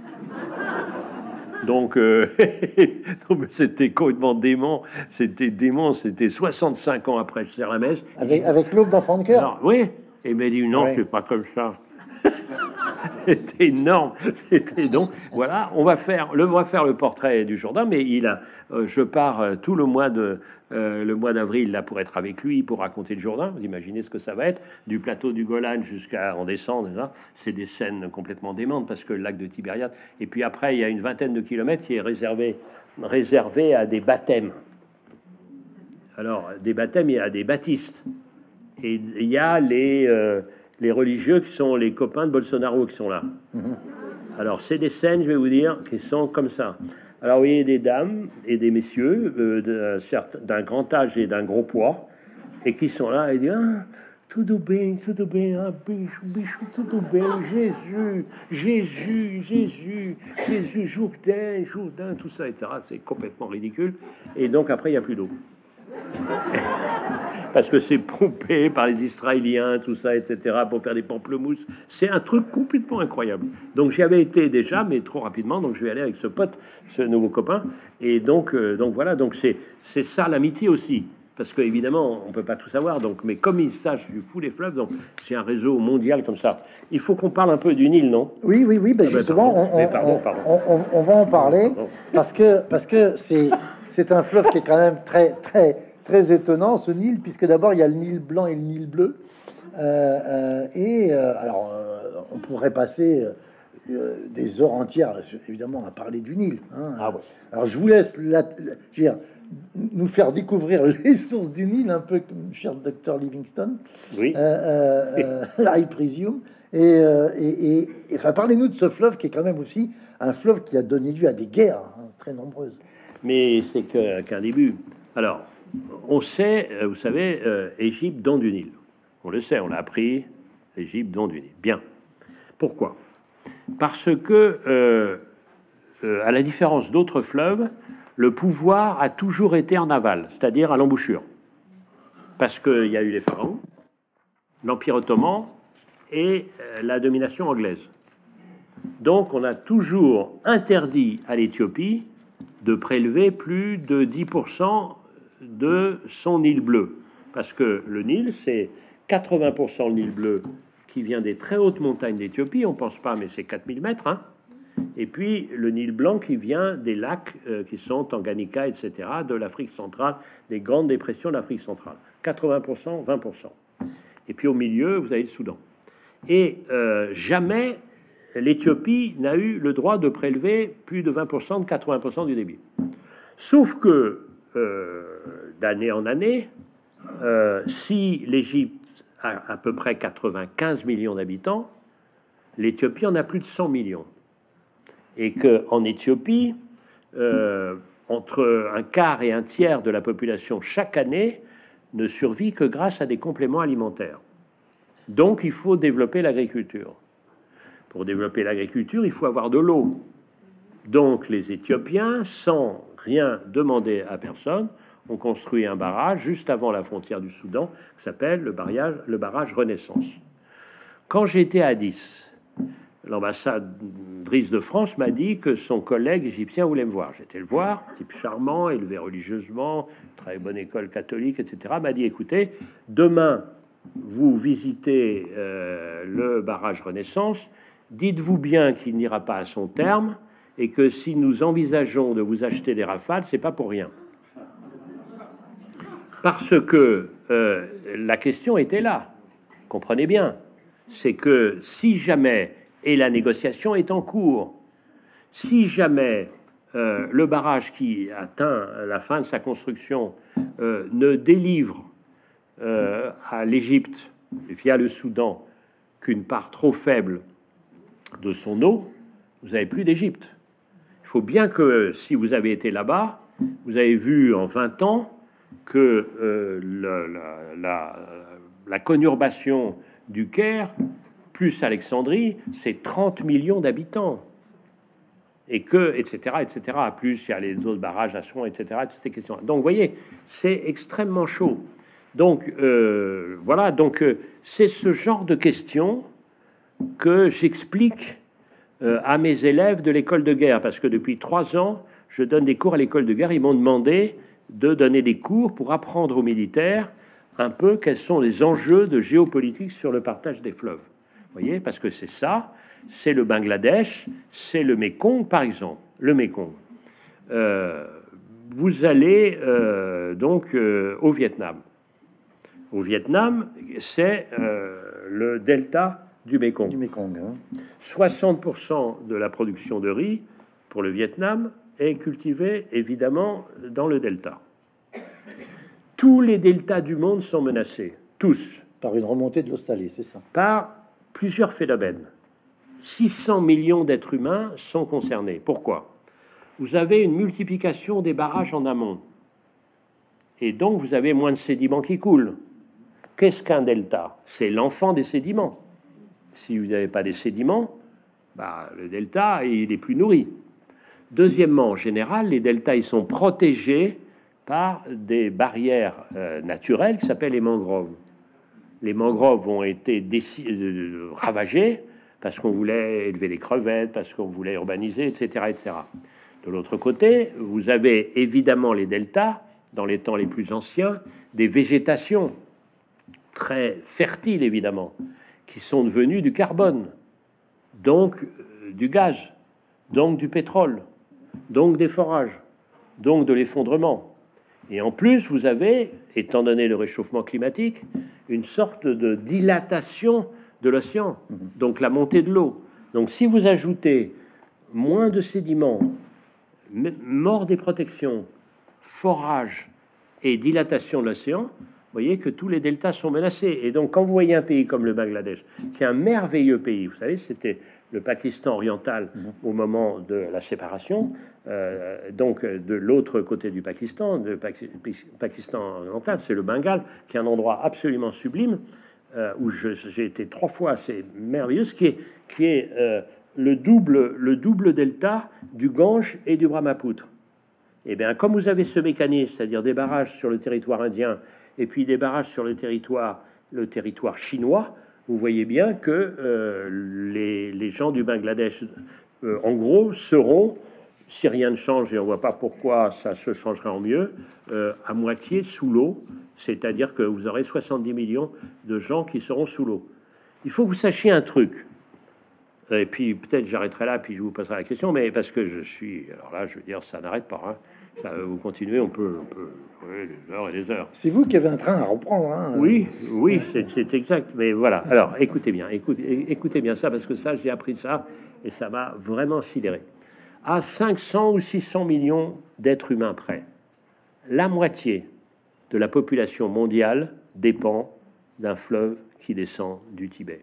Donc, c'était complètement dément. C'était dément. C'était 65 ans après, je sers la messe. Avec l'aube d'enfant de cœur. Oui. Et il m'a dit non, c'est pas comme ça. C'était énorme. C'était donc voilà, on va faire le portrait du Jourdain, mais je pars tout le mois d'avril là pour être avec lui pour raconter le Jourdain. Vous imaginez ce que ça va être du plateau du Golan jusqu'à en descendre. C'est des scènes complètement démentes parce que le lac de Tibériade. Et puis après, il y a une vingtaine de kilomètres qui est réservé à des baptêmes. Alors des baptêmes, il y a des baptistes et il y a les religieux qui sont les copains de Bolsonaro qui sont là. Alors, c'est des scènes, je vais vous dire, qui sont comme ça. Alors, vous voyez des dames et des messieurs, d'un grand âge et d'un gros poids, et qui sont là et disent ah, tout bien, ah, bichou, tout bien, Jésus, Jourdain, tout ça, etc. C'est complètement ridicule. Et donc, après, il n'y a plus d'eau. Parce que c'est pompé par les Israéliens, tout ça, etc., pour faire des pamplemousses. C'est un truc complètement incroyable. Donc j'y avais été déjà, mais trop rapidement. Donc je vais aller avec ce pote, ce nouveau copain. Et donc voilà. Donc c'est ça l'amitié aussi. Parce que évidemment, on peut pas tout savoir. Donc, mais comme ils sachent, je fous les fleuves. Donc j'ai un réseau mondial comme ça. Il faut qu'on parle un peu du Nil, non? Oui. Ben justement, on va en parler parce que c'est un fleuve qui est quand même très étonnant, ce Nil, puisque d'abord il y a le Nil blanc et le Nil bleu. Alors, on pourrait passer des heures entières, évidemment, à parler du Nil. Hein. Ah ouais. Alors, je vous laisse nous faire découvrir les sources du Nil, un peu comme cher docteur Livingstone. Oui. I presume. Et enfin, parlez-nous de ce fleuve qui est quand même aussi un fleuve qui a donné lieu à des guerres très nombreuses. Mais c'est qu'un début. Alors, on sait, vous savez, Égypte, don du Nil. On le sait, on l'a appris, Égypte, don du Nil. Bien. Pourquoi? Parce que, à la différence d'autres fleuves, le pouvoir a toujours été en aval, c'est-à-dire à l'embouchure. Parce qu'il y a eu les pharaons, l'Empire ottoman et la domination anglaise. Donc, on a toujours interdit à l'Éthiopie de prélever plus de 10% de son Nil bleu. Parce que le Nil, c'est 80% le Nil bleu qui vient des très hautes montagnes d'Éthiopie, on pense pas, mais c'est 4000 mètres. Hein. Et puis le Nil blanc qui vient des lacs qui sont Tanganyika, etc., de l'Afrique centrale, des grandes dépressions de l'Afrique centrale. 80%, 20%. Et puis au milieu, vous avez le Soudan. Et jamais l'Éthiopie n'a eu le droit de prélever plus de 20% de 80% du débit. Sauf que d'année en année, si l'Égypte a à peu près 95 millions d'habitants, l'Éthiopie en a plus de 100 millions. Et qu'en Éthiopie, entre un quart et un tiers de la population chaque année ne survit que grâce à des compléments alimentaires. Donc il faut développer l'agriculture. Pour développer l'agriculture, il faut avoir de l'eau. Donc les Éthiopiens, sans rien demander à personne, ont construit un barrage juste avant la frontière du Soudan qui s'appelle le barrage Renaissance. Quand j'étais à Addis, l'ambassadrice de France m'a dit que son collègue égyptien voulait me voir. J'étais le voir, type charmant, élevé religieusement, très bonne école catholique, etc. M'a dit, écoutez, demain, vous visitez le barrage Renaissance, dites-vous bien qu'il n'ira pas à son terme et que si nous envisageons de vous acheter des Rafales, c'est pas pour rien. Parce que la question était là. Comprenez bien. C'est que si jamais, et la négociation est en cours, si jamais le barrage qui atteint la fin de sa construction ne délivre à l'Égypte, via le Soudan, qu'une part trop faible de son eau, vous n'avez plus d'Égypte. Il faut bien que, si vous avez été là-bas, vous avez vu en 20 ans que la conurbation du Caire, plus Alexandrie, c'est 30 millions d'habitants. Et que, etc., etc. Plus, il y a les autres barrages à Assouan, etc., toutes ces questions. Donc, vous voyez, c'est extrêmement chaud. Donc voilà, donc c'est ce genre de questions que j'explique à mes élèves de l'école de guerre, parce que depuis 3 ans, je donne des cours à l'école de guerre. Ils m'ont demandé de donner des cours pour apprendre aux militaires un peu quels sont les enjeux de géopolitique sur le partage des fleuves. Vous voyez, parce que c'est ça, c'est le Bangladesh, c'est le Mékong, par exemple. Le Mékong. Vous allez donc au Vietnam. Au Vietnam, c'est le delta du Mékong. 60% de la production de riz pour le Vietnam est cultivée évidemment dans le delta. Tous les deltas du monde sont menacés, tous. Par une remontée de l'eau salée, c'est ça? Par plusieurs phénomènes. 600 millions d'êtres humains sont concernés. Pourquoi? Vous avez une multiplication des barrages en amont. Et donc, vous avez moins de sédiments qui coulent. Qu'est-ce qu'un delta? C'est l'enfant des sédiments. Si vous n'avez pas des sédiments, bah, le delta, il est plus nourri. Deuxièmement, en général, les deltas, ils sont protégés par des barrières naturelles qui s'appellent les mangroves. Les mangroves ont été ravagées parce qu'on voulait élever les crevettes, parce qu'on voulait urbaniser, etc., etc. De l'autre côté, vous avez évidemment les deltas, dans les temps les plus anciens, des végétations très fertiles, évidemment, qui sont devenues du carbone, donc du gaz, donc du pétrole, donc des forages, donc de l'effondrement. Et en plus, vous avez, étant donné le réchauffement climatique, une sorte de dilatation de l'océan, donc la montée de l'eau. Donc si vous ajoutez moins de sédiments, mort des protections, forage et dilatation de l'océan, vous voyez que tous les deltas sont menacés. Et donc quand vous voyez un pays comme le Bangladesh, qui est un merveilleux pays, vous savez, c'était le Pakistan oriental au moment de la séparation, donc de l'autre côté du Pakistan, le Pakistan oriental, c'est le Bengale, qui est un endroit absolument sublime, où j'ai été 3 fois, c'est merveilleux, qui est le double delta du Gange et du Brahmaputra. Et bien, comme vous avez ce mécanisme, c'est-à-dire des barrages sur le territoire indien et puis des barrages sur le territoire chinois, vous voyez bien que les gens du Bangladesh, en gros, seront, si rien ne change, et on voit pas pourquoi ça se changerait en mieux, à moitié sous l'eau, c'est-à-dire que vous aurez 70 millions de gens qui seront sous l'eau. Il faut que vous sachiez un truc, et puis peut-être j'arrêterai là, puis je vous poserai la question, mais parce que je suis... Alors là, je veux dire, ça n'arrête pas, hein. Ça, vous continuez, on peut oui, des heures et des heures. C'est vous qui avez un train à reprendre, hein. Oui, c'est exact. Mais voilà. Alors, écoutez bien, écoutez bien ça, parce que ça, j'ai appris ça, et ça m'a vraiment sidéré. À 500 ou 600 millions d'êtres humains près, la moitié de la population mondiale dépend d'un fleuve qui descend du Tibet.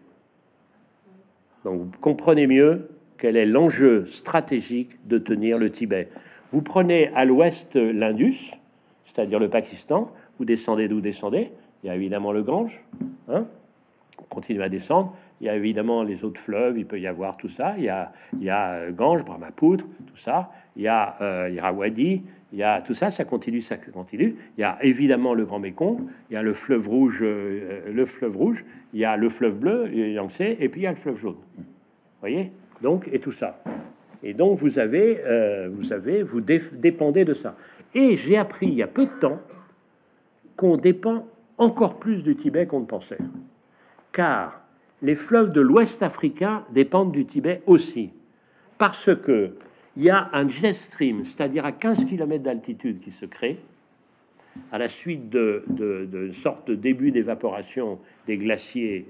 Donc, vous comprenez mieux quel est l'enjeu stratégique de tenir le Tibet. Vous prenez à l'ouest l'Indus, c'est-à-dire le Pakistan, vous descendez d'où descendez, il y a évidemment le Gange, hein, on continue à descendre, il y a évidemment les autres fleuves, il peut y avoir tout ça, il y a Gange, Brahmaputra, tout ça, il y a Irrawaddy, il y a tout ça, ça continue, il y a évidemment le Grand Mékong, il y a le fleuve rouge, il y a le fleuve bleu, le Yangtze, et puis il y a le fleuve jaune. Vous voyez? Donc, et tout ça. Et donc, vous dépendez de ça. Et j'ai appris il y a peu de temps qu'on dépend encore plus du Tibet qu'on ne pensait. Car les fleuves de l'Ouest africain dépendent du Tibet aussi. Parce que il y a un jet stream, c'est-à-dire à 15 km d'altitude qui se crée à la suite de sorte de début d'évaporation des glaciers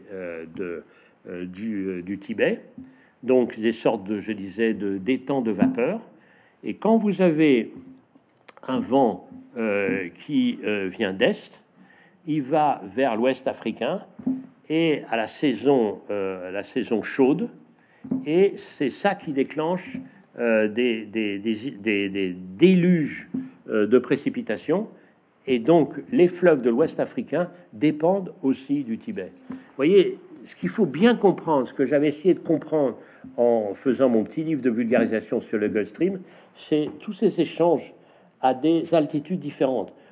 du Tibet. Donc des sortes de, je disais, d'étangs de vapeur. Et quand vous avez un vent qui vient d'est, il va vers l'ouest africain et à la saison chaude, et c'est ça qui déclenche des déluges de précipitations. Et donc les fleuves de l'ouest africain dépendent aussi du Tibet. Vous voyez, ce qu'il faut bien comprendre, ce que j'avais essayé de comprendre en faisant mon petit livre de vulgarisation sur le Gulf Stream, c'est tous ces échanges à des altitudes différentes.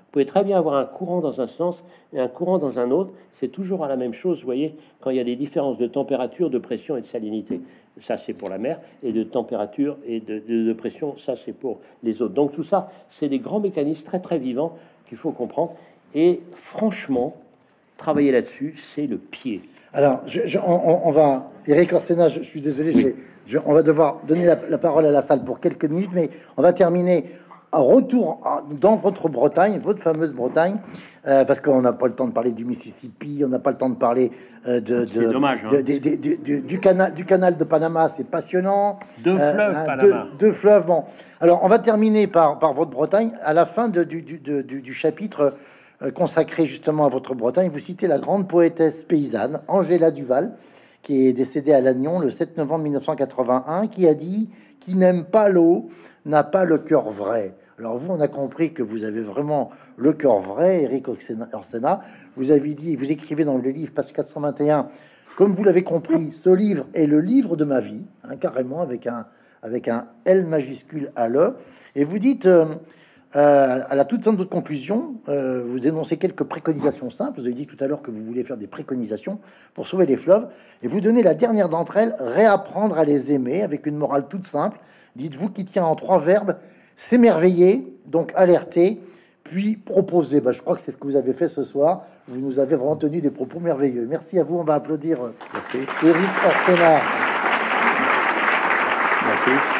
Vous pouvez très bien avoir un courant dans un sens et un courant dans un autre. C'est toujours à la même chose, vous voyez, quand il y a des différences de température, de pression et de salinité. Ça, c'est pour la mer, et de température et de pression, ça, c'est pour les autres. Donc tout ça, c'est des grands mécanismes très, très vivants qu'il faut comprendre. Et franchement, travailler là-dessus, c'est le pied. Alors, on va... Eric Orsena, je suis désolé, on va devoir donner la parole à la salle pour quelques minutes, mais on va terminer un retour dans votre Bretagne, votre fameuse Bretagne, parce qu'on n'a pas le temps de parler du Mississippi, on n'a pas le temps de parler dommage, hein. du canal de Panama, c'est passionnant. Deux fleuves Panama. Deux fleuves, bon. Alors, on va terminer par votre Bretagne. À la fin du chapitre consacré justement à votre Bretagne, vous citez la grande poétesse paysanne, Angela Duval, qui est décédée à Lannion le 7 novembre 1981, qui a dit « Qui n'aime pas l'eau n'a pas le cœur vrai ». Alors vous, on a compris que vous avez vraiment le cœur vrai, Eric Orsena. Vous avez dit, vous écrivez dans le livre, page 421, comme vous l'avez compris, ce livre est le livre de ma vie, hein, carrément, avec un L majuscule à l'E. Et vous dites, à la toute fin de votre conclusion, vous énoncez quelques préconisations simples. Vous avez dit tout à l'heure que vous voulez faire des préconisations pour sauver les fleuves. Et vous donnez la dernière d'entre elles, réapprendre à les aimer, avec une morale toute simple. Dites-vous qui tient en 3 verbes, s'émerveiller, donc alerter, puis proposer. Je crois que c'est ce que vous avez fait ce soir. Vous nous avez vraiment tenu des propos merveilleux. Merci à vous. On va applaudir Eric Orsena. Merci.